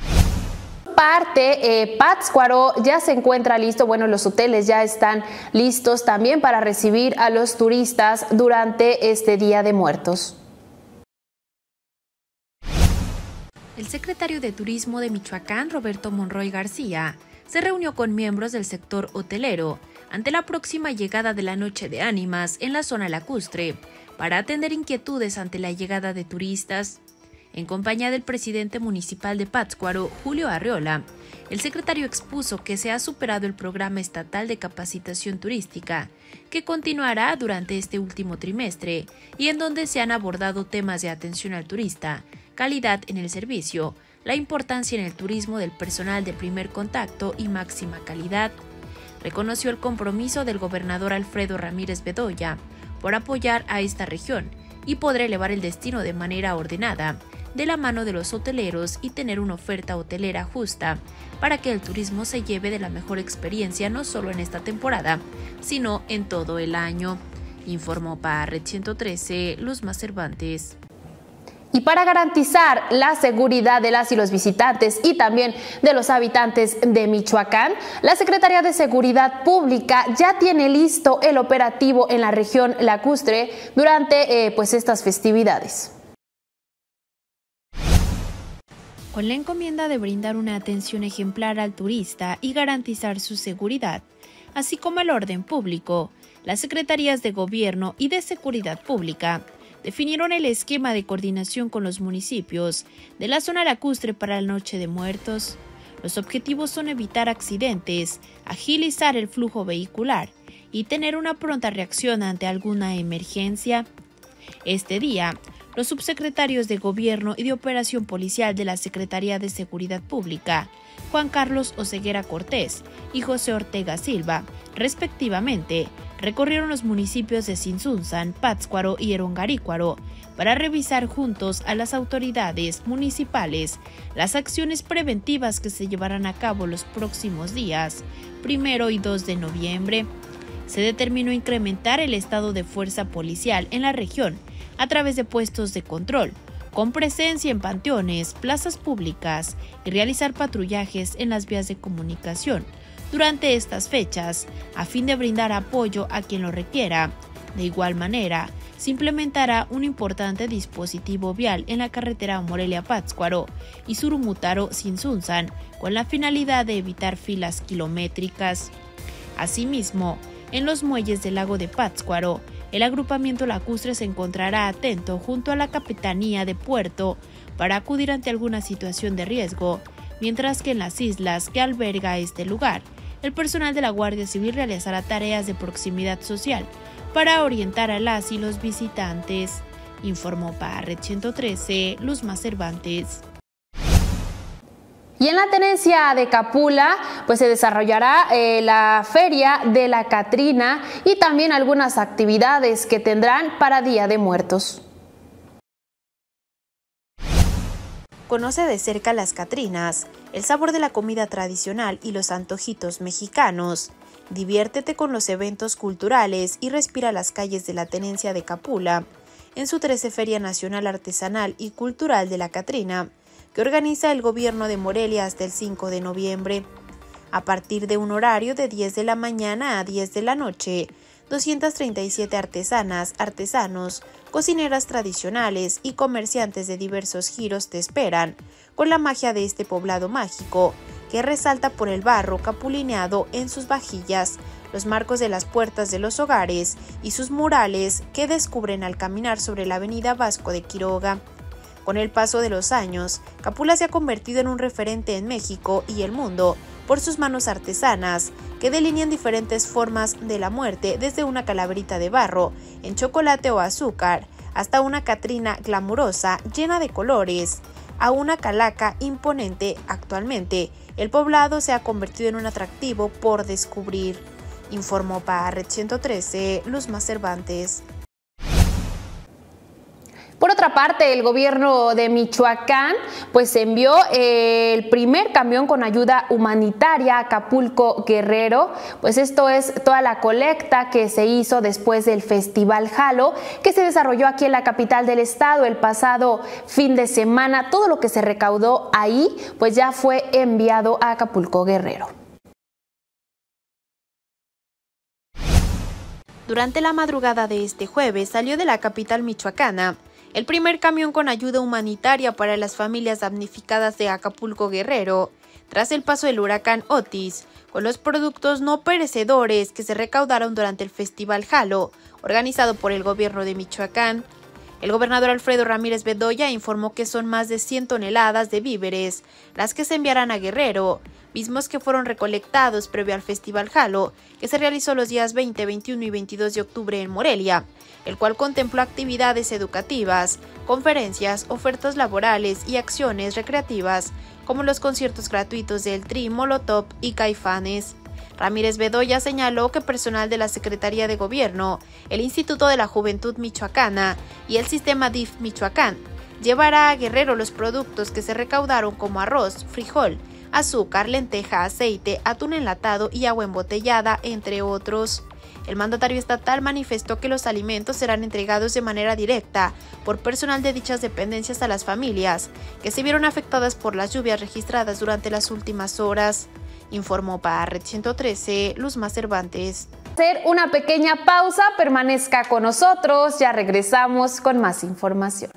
Pátzcuaro ya se encuentra listo, bueno, los hoteles ya están listos también para recibir a los turistas durante este Día de Muertos. El secretario de Turismo de Michoacán, Roberto Monroy García, se reunió con miembros del sector hotelero ante la próxima llegada de la Noche de Ánimas en la zona lacustre, para atender inquietudes ante la llegada de turistas. En compañía del presidente municipal de Pátzcuaro, Julio Arreola, el secretario expuso que se ha superado el programa estatal de capacitación turística, que continuará durante este último trimestre y en donde se han abordado temas de atención al turista, calidad en el servicio, la importancia en el turismo del personal de primer contacto y máxima calidad. Reconoció el compromiso del gobernador Alfredo Ramírez Bedoya por apoyar a esta región y poder elevar el destino de manera ordenada, de la mano de los hoteleros y tener una oferta hotelera justa para que el turismo se lleve de la mejor experiencia no solo en esta temporada, sino en todo el año. Informó para Red 113, Luzma Cervantes. Y para garantizar la seguridad de las y los visitantes y también de los habitantes de Michoacán, la Secretaría de Seguridad Pública ya tiene listo el operativo en la región lacustre durante estas festividades. Con la encomienda de brindar una atención ejemplar al turista y garantizar su seguridad, así como el orden público, las Secretarías de Gobierno y de Seguridad Pública definieron el esquema de coordinación con los municipios de la zona lacustre para la Noche de Muertos. Los objetivos son evitar accidentes, agilizar el flujo vehicular y tener una pronta reacción ante alguna emergencia. Este día, los subsecretarios de Gobierno y de Operación Policial de la Secretaría de Seguridad Pública, Juan Carlos Oseguera Cortés y José Ortega Silva, respectivamente, recorrieron los municipios de Tzintzuntzan, Pátzcuaro y Erongarícuaro para revisar juntos a las autoridades municipales las acciones preventivas que se llevarán a cabo los próximos días, 1 y 2 de noviembre. Se determinó incrementar el estado de fuerza policial en la región a través de puestos de control, con presencia en panteones, plazas públicas y realizar patrullajes en las vías de comunicación durante estas fechas, a fin de brindar apoyo a quien lo requiera. De igual manera, se implementará un importante dispositivo vial en la carretera Morelia-Pátzcuaro y Surumutaro-Tzintzuntzan, con la finalidad de evitar filas kilométricas. Asimismo, en los muelles del lago de Pátzcuaro, el agrupamiento lacustre se encontrará atento junto a la Capitanía de Puerto para acudir ante alguna situación de riesgo, mientras que en las islas que alberga este lugar, el personal de la Guardia Civil realizará tareas de proximidad social para orientar a las y los visitantes. Informó para Red 113, Luzma Cervantes. Y en la tenencia de Capula, pues se desarrollará la Feria de la Catrina y también algunas actividades que tendrán para Día de Muertos. Conoce de cerca las Catrinas, el sabor de la comida tradicional y los antojitos mexicanos. Diviértete con los eventos culturales y respira las calles de la tenencia de Capula, en su 13 Feria Nacional Artesanal y Cultural de la Catrina, que organiza el gobierno de Morelia hasta el 5 de noviembre. A partir de un horario de 10 de la mañana a 10 de la noche, 237 artesanas, artesanos, cocineras tradicionales y comerciantes de diversos giros te esperan, con la magia de este poblado mágico, que resalta por el barro capulineado en sus vajillas, los marcos de las puertas de los hogares y sus murales que descubren al caminar sobre la avenida Vasco de Quiroga. Con el paso de los años, Capula se ha convertido en un referente en México y el mundo por sus manos artesanas, que delinean diferentes formas de la muerte, desde una calaverita de barro, en chocolate o azúcar, hasta una Catrina glamurosa llena de colores, a una calaca imponente. Actualmente, el poblado se ha convertido en un atractivo por descubrir. Informó para Red 113, Luzma Cervantes. Por otra parte, el gobierno de Michoacán pues envió el primer camión con ayuda humanitaria a Acapulco Guerrero. Pues esto es toda la colecta que se hizo después del Festival Jalo, que se desarrolló aquí en la capital del estado el pasado fin de semana. Todo lo que se recaudó ahí pues ya fue enviado a Acapulco Guerrero. Durante la madrugada de este jueves salió de la capital michoacana el primer camión con ayuda humanitaria para las familias damnificadas de Acapulco Guerrero, tras el paso del huracán Otis, con los productos no perecedores que se recaudaron durante el Festival Jalo, organizado por el gobierno de Michoacán. El gobernador Alfredo Ramírez Bedoya informó que son más de 100 toneladas de víveres las que se enviarán a Guerrero, mismos que fueron recolectados previo al Festival Jalo, que se realizó los días 20, 21 y 22 de octubre en Morelia, el cual contempló actividades educativas, conferencias, ofertas laborales y acciones recreativas, como los conciertos gratuitos del Tri, Molotov y Caifanes. Ramírez Bedoya señaló que personal de la Secretaría de Gobierno, el Instituto de la Juventud Michoacana y el Sistema DIF Michoacán llevará a Guerrero los productos que se recaudaron, como arroz, frijol, azúcar, lenteja, aceite, atún enlatado y agua embotellada, entre otros. El mandatario estatal manifestó que los alimentos serán entregados de manera directa por personal de dichas dependencias a las familias que se vieron afectadas por las lluvias registradas durante las últimas horas. Informó para Red 113, Luzma Cervantes. Hacer una pequeña pausa, permanezca con nosotros, ya regresamos con más información.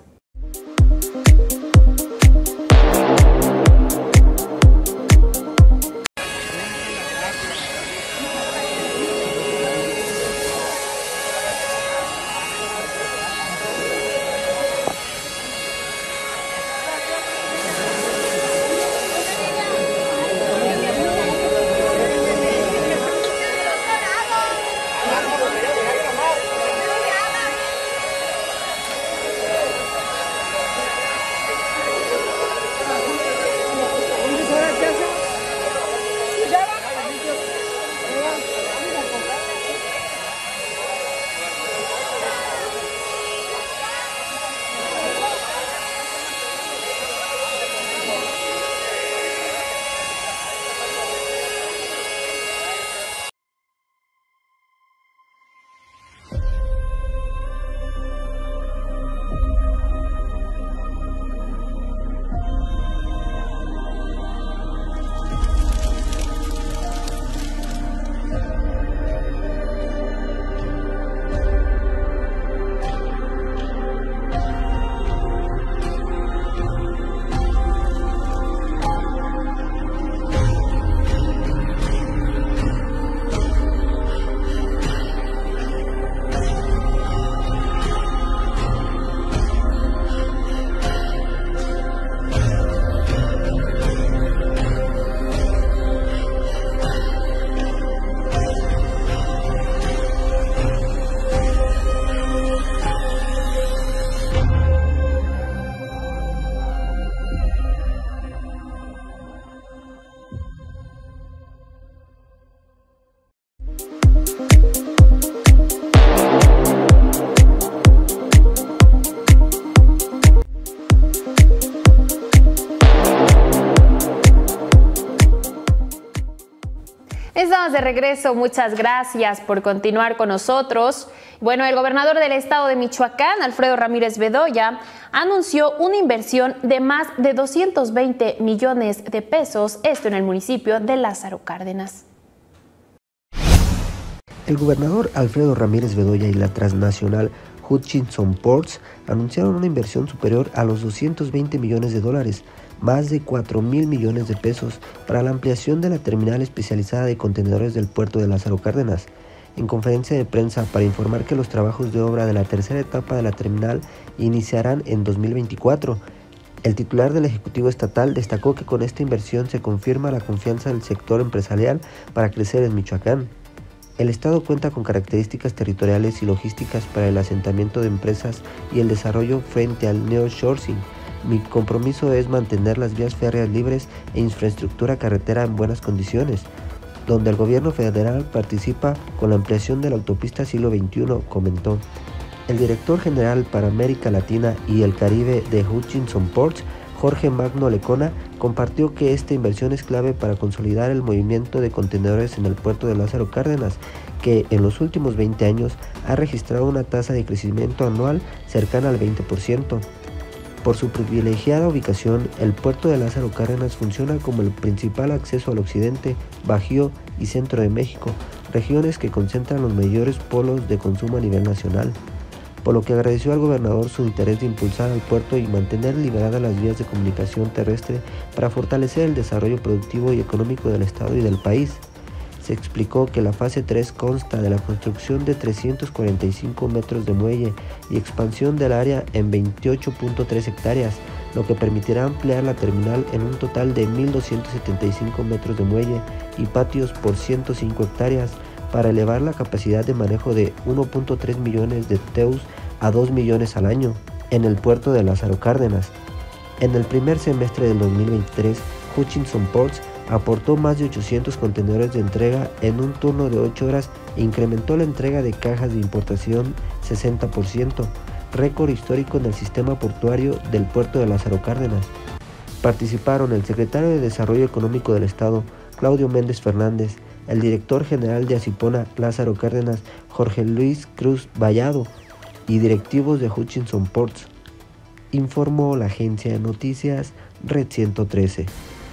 regreso, muchas gracias por continuar con nosotros. Bueno, el gobernador del estado de Michoacán, Alfredo Ramírez Bedoya, anunció una inversión de más de 220 millones de pesos, esto en el municipio de Lázaro Cárdenas. El gobernador Alfredo Ramírez Bedoya y la transnacional Hutchinson Ports anunciaron una inversión superior a los 220 millones de dólares, más de 4,000 millones de pesos, para la ampliación de la terminal especializada de contenedores del puerto de Lázaro Cárdenas. En conferencia de prensa para informar que los trabajos de obra de la tercera etapa de la terminal iniciarán en 2024, el titular del Ejecutivo Estatal destacó que con esta inversión se confirma la confianza del sector empresarial para crecer en Michoacán. El Estado cuenta con características territoriales y logísticas para el asentamiento de empresas y el desarrollo frente al nearshoring. Mi compromiso es mantener las vías férreas libres e infraestructura carretera en buenas condiciones, donde el gobierno federal participa con la ampliación de la autopista siglo XXI, comentó. El director general para América Latina y el Caribe de Hutchinson Ports, Jorge Magno Lecona, compartió que esta inversión es clave para consolidar el movimiento de contenedores en el puerto de Lázaro Cárdenas, que en los últimos 20 años ha registrado una tasa de crecimiento anual cercana al 20%. Por su privilegiada ubicación, el puerto de Lázaro Cárdenas funciona como el principal acceso al occidente, Bajío y centro de México, regiones que concentran los mayores polos de consumo a nivel nacional, por lo que agradeció al gobernador su interés de impulsar al puerto y mantener liberadas las vías de comunicación terrestre para fortalecer el desarrollo productivo y económico del estado y del país. Se explicó que la fase 3 consta de la construcción de 345 metros de muelle y expansión del área en 28.3 hectáreas, lo que permitirá ampliar la terminal en un total de 1.275 metros de muelle y patios por 105 hectáreas, para elevar la capacidad de manejo de 1.3 millones de TEUs a 2 millones al año en el puerto de Lázaro Cárdenas. En el primer semestre del 2023, Hutchinson Ports aportó más de 800 contenedores de entrega en un turno de 8 horas e incrementó la entrega de cajas de importación 60%, récord histórico en el sistema portuario del puerto de Lázaro Cárdenas. Participaron el secretario de Desarrollo Económico del Estado, Claudio Méndez Fernández, el director general de Acipona Lázaro Cárdenas, Jorge Luis Cruz Vallado, y directivos de Hutchinson Ports, informó la agencia de noticias Red 113.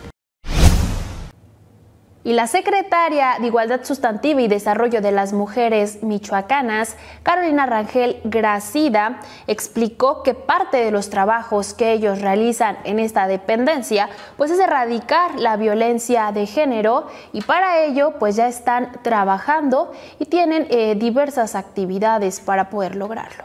Y la secretaria de Igualdad Sustantiva y Desarrollo de las Mujeres michoacanas, Carolina Rangel Gracida, explicó que parte de los trabajos que ellos realizan en esta dependencia pues es erradicar la violencia de género, y para ello pues ya están trabajando y tienen diversas actividades para poder lograrlo.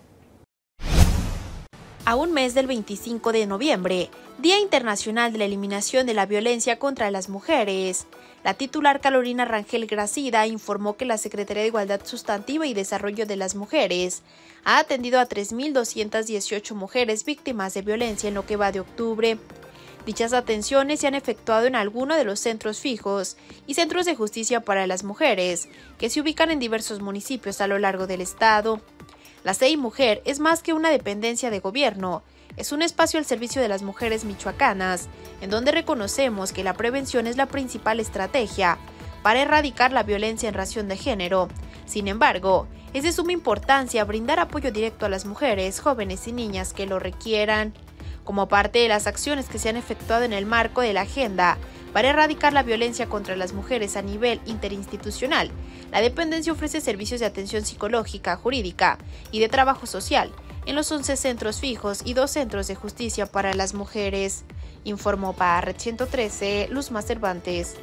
A un mes del 25 de noviembre, Día Internacional de la Eliminación de la Violencia contra las Mujeres, la titular Carolina Rangel Gracida informó que la Secretaría de Igualdad Sustantiva y Desarrollo de las Mujeres ha atendido a 3.218 mujeres víctimas de violencia en lo que va de octubre. Dichas atenciones se han efectuado en alguno de los centros fijos y centros de justicia para las mujeres, que se ubican en diversos municipios a lo largo del estado. La CEI Mujer es más que una dependencia de gobierno, es un espacio al servicio de las mujeres michoacanas, en donde reconocemos que la prevención es la principal estrategia para erradicar la violencia en razón de género. Sin embargo, es de suma importancia brindar apoyo directo a las mujeres, jóvenes y niñas que lo requieran. Como parte de las acciones que se han efectuado en el marco de la agenda para erradicar la violencia contra las mujeres a nivel interinstitucional, la dependencia ofrece servicios de atención psicológica, jurídica y de trabajo social en los 11 centros fijos y 2 centros de justicia para las mujeres, informó para Red 113 Luzma Cervantes.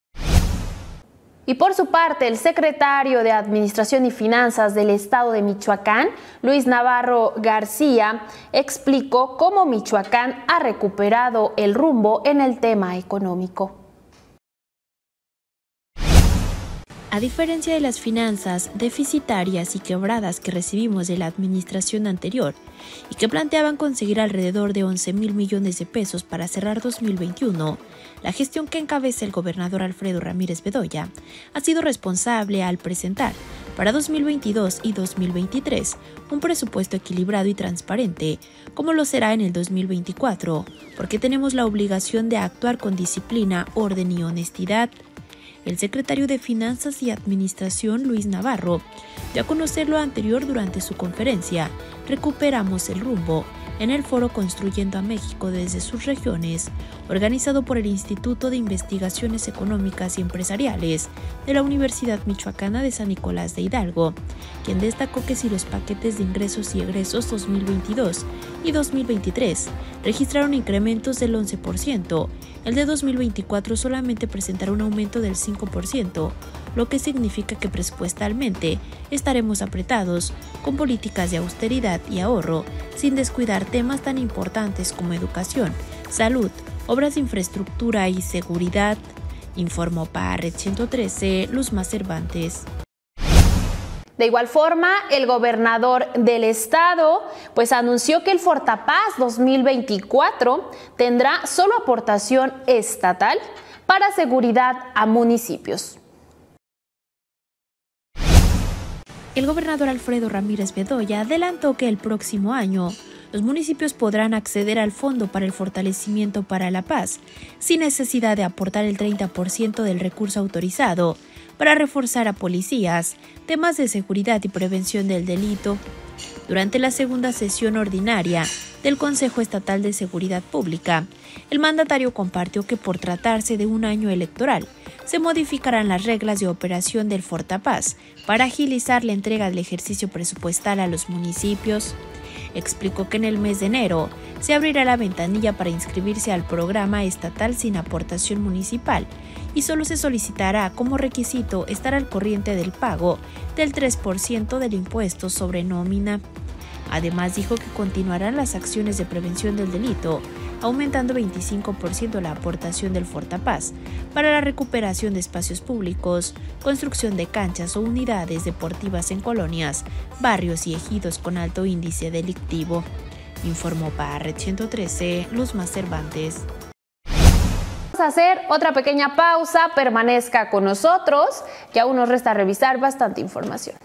Y por su parte, el secretario de Administración y Finanzas del Estado de Michoacán, Luis Navarro García, explicó cómo Michoacán ha recuperado el rumbo en el tema económico. A diferencia de las finanzas deficitarias y quebradas que recibimos de la administración anterior y que planteaban conseguir alrededor de 11,000 millones de pesos para cerrar 2021, la gestión que encabeza el gobernador Alfredo Ramírez Bedoya ha sido responsable al presentar para 2022 y 2023 un presupuesto equilibrado y transparente, como lo será en el 2024, porque tenemos la obligación de actuar con disciplina, orden y honestidad. El secretario de Finanzas y Administración, Luis Navarro, dio a conocer lo anterior durante su conferencia Recuperamos el rumbo, en el foro Construyendo a México desde sus regiones, organizado por el Instituto de Investigaciones Económicas y Empresariales de la Universidad Michoacana de San Nicolás de Hidalgo, quien destacó que si los paquetes de ingresos y egresos 2022 y 2023 registraron incrementos del 11%, el de 2024 solamente presentará un aumento del 5%, lo que significa que presupuestalmente estaremos apretados con políticas de austeridad y ahorro, sin descuidar temas tan importantes como educación, salud, obras de infraestructura y seguridad, informó para Red 113 Luzma Cervantes. De igual forma, el gobernador del estado anunció que el Fortapaz 2024 tendrá solo aportación estatal para seguridad a municipios. El gobernador Alfredo Ramírez Bedoya adelantó que el próximo año los municipios podrán acceder al Fondo para el Fortalecimiento para la Paz, sin necesidad de aportar el 30% del recurso autorizado, para reforzar a policías, temas de seguridad y prevención del delito. Durante la segunda sesión ordinaria del Consejo Estatal de Seguridad Pública, el mandatario compartió que por tratarse de un año electoral, se modificarán las reglas de operación del Fortapaz para agilizar la entrega del ejercicio presupuestal a los municipios. Explicó que en el mes de enero se abrirá la ventanilla para inscribirse al programa estatal sin aportación municipal y solo se solicitará como requisito estar al corriente del pago del 3% del impuesto sobre nómina. Además, dijo que continuarán las acciones de prevención del delito, aumentando 25% la aportación del Fortapaz para la recuperación de espacios públicos, construcción de canchas o unidades deportivas en colonias, barrios y ejidos con alto índice delictivo. Informó para Red 113 Luzma Cervantes. Vamos a hacer otra pequeña pausa, permanezca con nosotros, que aún nos resta revisar bastante información.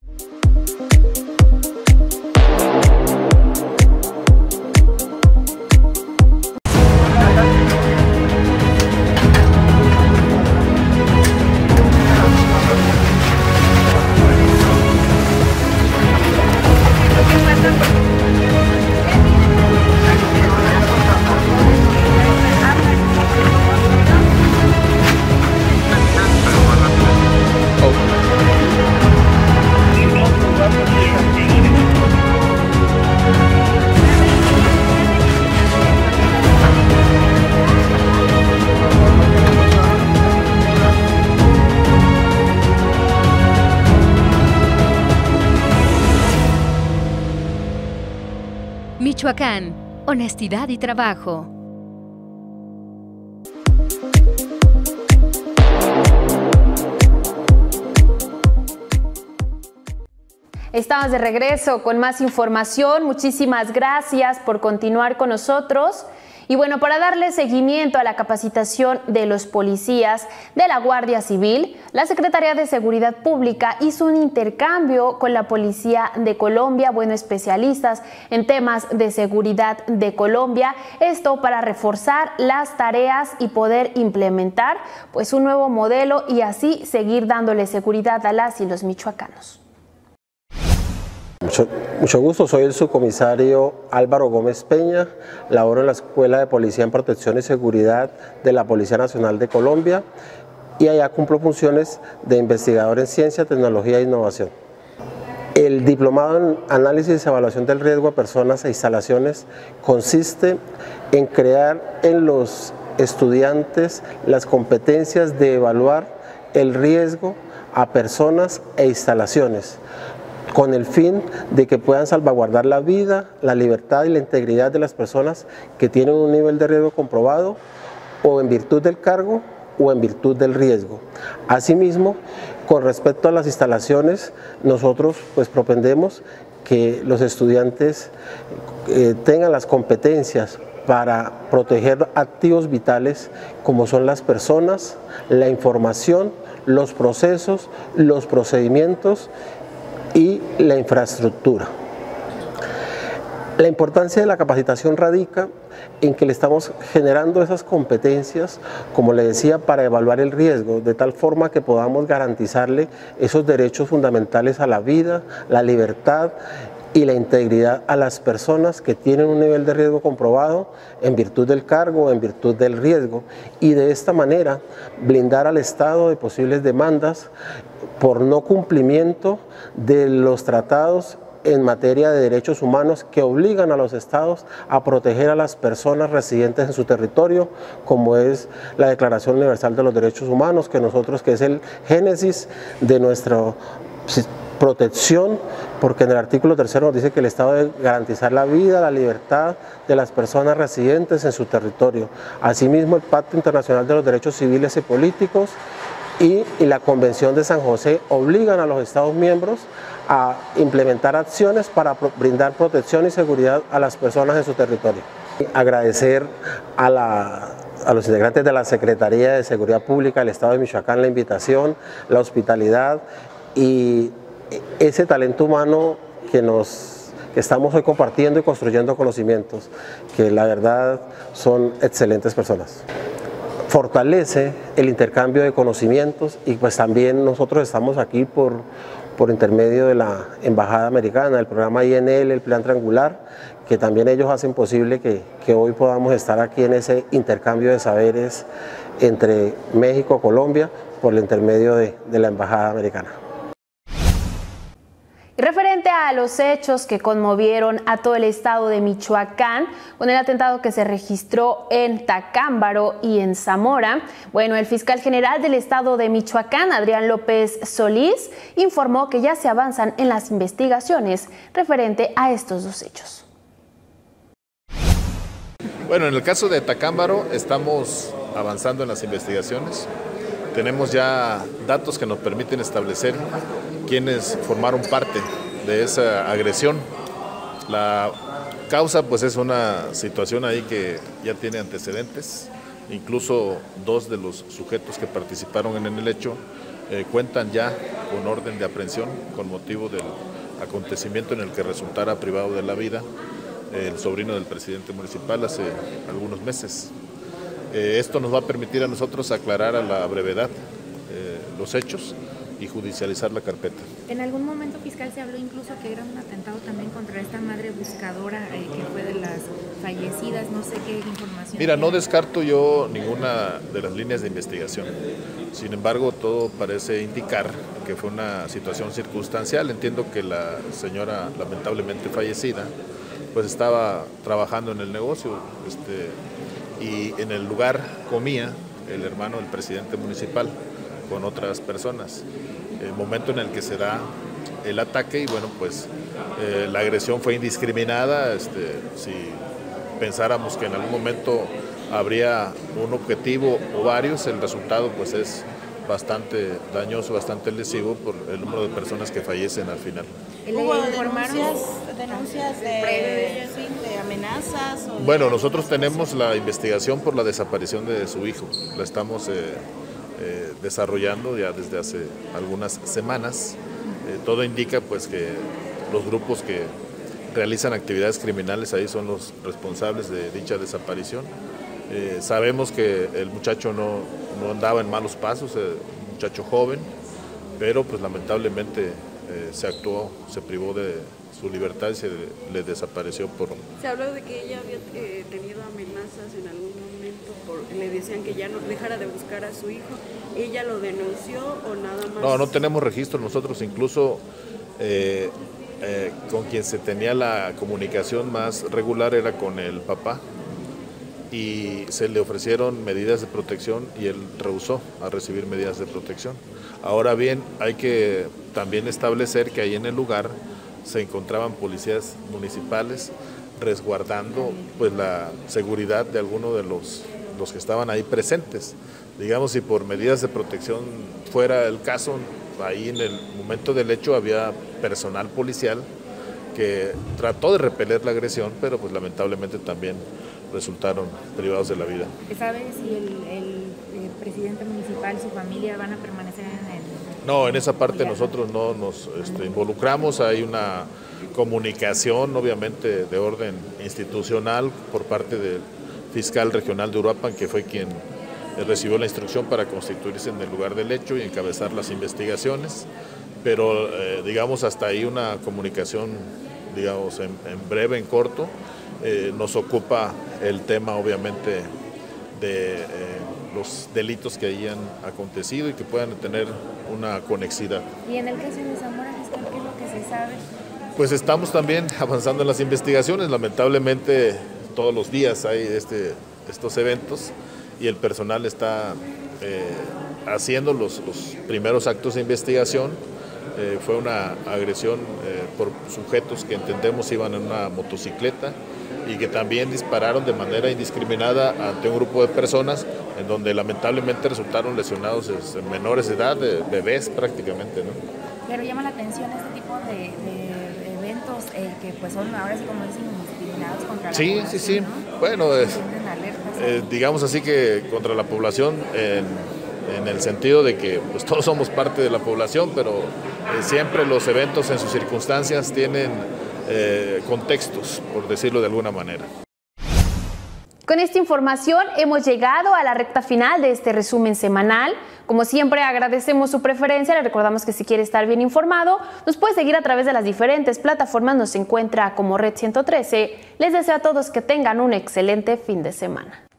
Michoacán, honestidad y trabajo. Estamos de regreso con más información. Muchísimas gracias por continuar con nosotros. Y bueno, para darle seguimiento a la capacitación de los policías de la Guardia Civil, la Secretaría de Seguridad Pública hizo un intercambio con la Policía de Colombia, especialistas en temas de seguridad de Colombia, esto para reforzar las tareas y poder implementar un nuevo modelo y así seguir dándole seguridad a las y los michoacanos. Mucho gusto, soy el subcomisario Álvaro Gómez Peña, laboro en la Escuela de Policía en Protección y Seguridad de la Policía Nacional de Colombia y allá cumplo funciones de investigador en Ciencia, Tecnología e Innovación. El diplomado en Análisis y Evaluación del Riesgo a Personas e Instalaciones consiste en crear en los estudiantes las competencias de evaluar el riesgo a personas e instalaciones, con el fin de que puedan salvaguardar la vida, la libertad y la integridad de las personas que tienen un nivel de riesgo comprobado o en virtud del cargo o en virtud del riesgo. Asimismo, con respecto a las instalaciones, nosotros propendemos que los estudiantes tengan las competencias para proteger activos vitales como son las personas, la información, los procesos, los procedimientos y la infraestructura. La importancia de la capacitación radica en que le estamos generando esas competencias, como le decía, para evaluar el riesgo, de tal forma que podamos garantizarle esos derechos fundamentales a la vida, la libertad y la integridad a las personas que tienen un nivel de riesgo comprobado en virtud del cargo, en virtud del riesgo, y de esta manera blindar al Estado de posibles demandas por no cumplimiento de los tratados en materia de derechos humanos que obligan a los estados a proteger a las personas residentes en su territorio, como es la Declaración Universal de los Derechos Humanos, que es el génesis de nuestra protección, porque en el artículo 3 nos dice que el Estado debe garantizar la vida, la libertad de las personas residentes en su territorio. Asimismo, el Pacto Internacional de los Derechos Civiles y Políticos y la Convención de San José obligan a los Estados miembros a implementar acciones para brindar protección y seguridad a las personas en su territorio. Agradecer a los integrantes de la Secretaría de Seguridad Pública del Estado de Michoacán la invitación, la hospitalidad y ese talento humano que estamos hoy compartiendo y construyendo conocimientos, que la verdad son excelentes personas. Fortalece el intercambio de conocimientos y pues también nosotros estamos aquí por intermedio de la Embajada Americana, el programa INL, el Plan Triangular, que también ellos hacen posible que hoy podamos estar aquí en ese intercambio de saberes entre México y Colombia por el intermedio de la Embajada Americana. Referente a los hechos que conmovieron a todo el estado de Michoacán, con el atentado que se registró en Tacámbaro y en Zamora, el fiscal general del estado de Michoacán, Adrián López Solís, informó que ya se avanzan en las investigaciones referente a estos dos hechos. Bueno, en el caso de Tacámbaro estamos avanzando en las investigaciones. Tenemos ya datos que nos permiten establecer quienes formaron parte de esa agresión. La causa pues es una situación ahí que ya tiene antecedentes, incluso dos de los sujetos que participaron en el hecho cuentan ya con orden de aprehensión con motivo del acontecimiento en el que resultara privado de la vida el sobrino del presidente municipal hace algunos meses. Esto nos va a permitir a nosotros aclarar a la brevedad los hechos y judicializar la carpeta. En algún momento, fiscal, se habló incluso que era un atentado también contra esta madre buscadora que fue de las fallecidas, no sé qué información. Mira, no descarto yo ninguna de las líneas de investigación. Sin embargo, todo parece indicar que fue una situación circunstancial. Entiendo que la señora lamentablemente fallecida pues estaba trabajando en el negocio y en el lugar comía el hermano del presidente municipal con otras personas. El momento en el que se da el ataque y la agresión fue indiscriminada. Si pensáramos que en algún momento habría un objetivo o varios, el resultado pues es bastante dañoso, bastante lesivo por el número de personas que fallecen al final. ¿Hubo denuncias de amenazas? Bueno, nosotros tenemos la investigación por la desaparición de su hijo. La estamos desarrollando ya desde hace algunas semanas. Todo indica pues que los grupos que realizan actividades criminales ahí son los responsables de dicha desaparición. Sabemos que el muchacho no andaba en malos pasos, un muchacho joven, pero pues lamentablemente se privó de su libertad y se le desapareció por... Se habló de que ella había tenido amenazas en algún momento, le decían que ya no dejara de buscar a su hijo. ¿Ella lo denunció o nada más? No tenemos registro nosotros, incluso con quien se tenía la comunicación más regular era con el papá y se le ofrecieron medidas de protección y él rehusó a recibir medidas de protección. Ahora bien, hay que también establecer que ahí en el lugar se encontraban policías municipales resguardando pues la seguridad de algunos de los que estaban ahí presentes. Digamos, si por medidas de protección fuera el caso, ahí en el momento del hecho había personal policial que trató de repeler la agresión, pero pues lamentablemente también resultaron privados de la vida. ¿Sabe si el presidente municipal y su familia van a permanecer en el...? No, en esa parte nosotros no nos involucramos, hay una comunicación obviamente de orden institucional por parte del fiscal regional de Uruapan, que fue quien recibió la instrucción para constituirse en el lugar del hecho y encabezar las investigaciones, pero digamos hasta ahí una comunicación, digamos en breve, en corto. Nos ocupa el tema obviamente de los delitos que hayan acontecido y que puedan tener una conexidad. Y en el caso de Zamora, fiscal, ¿qué es lo que se sabe? Pues estamos también avanzando en las investigaciones. Lamentablemente todos los días hay estos eventos y el personal está haciendo los primeros actos de investigación. Fue una agresión por sujetos que entendemos iban en una motocicleta y que también dispararon de manera indiscriminada ante un grupo de personas en donde lamentablemente resultaron lesionados menores de edad, bebés prácticamente, ¿no? Pero llama la atención este tipo de eventos que pues son ahora sí como dicen indiscriminados contra la población. Sí. ¿No? Bueno, digamos así que contra la población en el sentido de que pues, todos somos parte de la población, pero siempre los eventos en sus circunstancias tienen contextos, por decirlo de alguna manera. Con esta información hemos llegado a la recta final de este resumen semanal. Como siempre, agradecemos su preferencia. Le recordamos que si quiere estar bien informado, nos puede seguir a través de las diferentes plataformas. Nos encuentra como Red 113. Les deseo a todos que tengan un excelente fin de semana.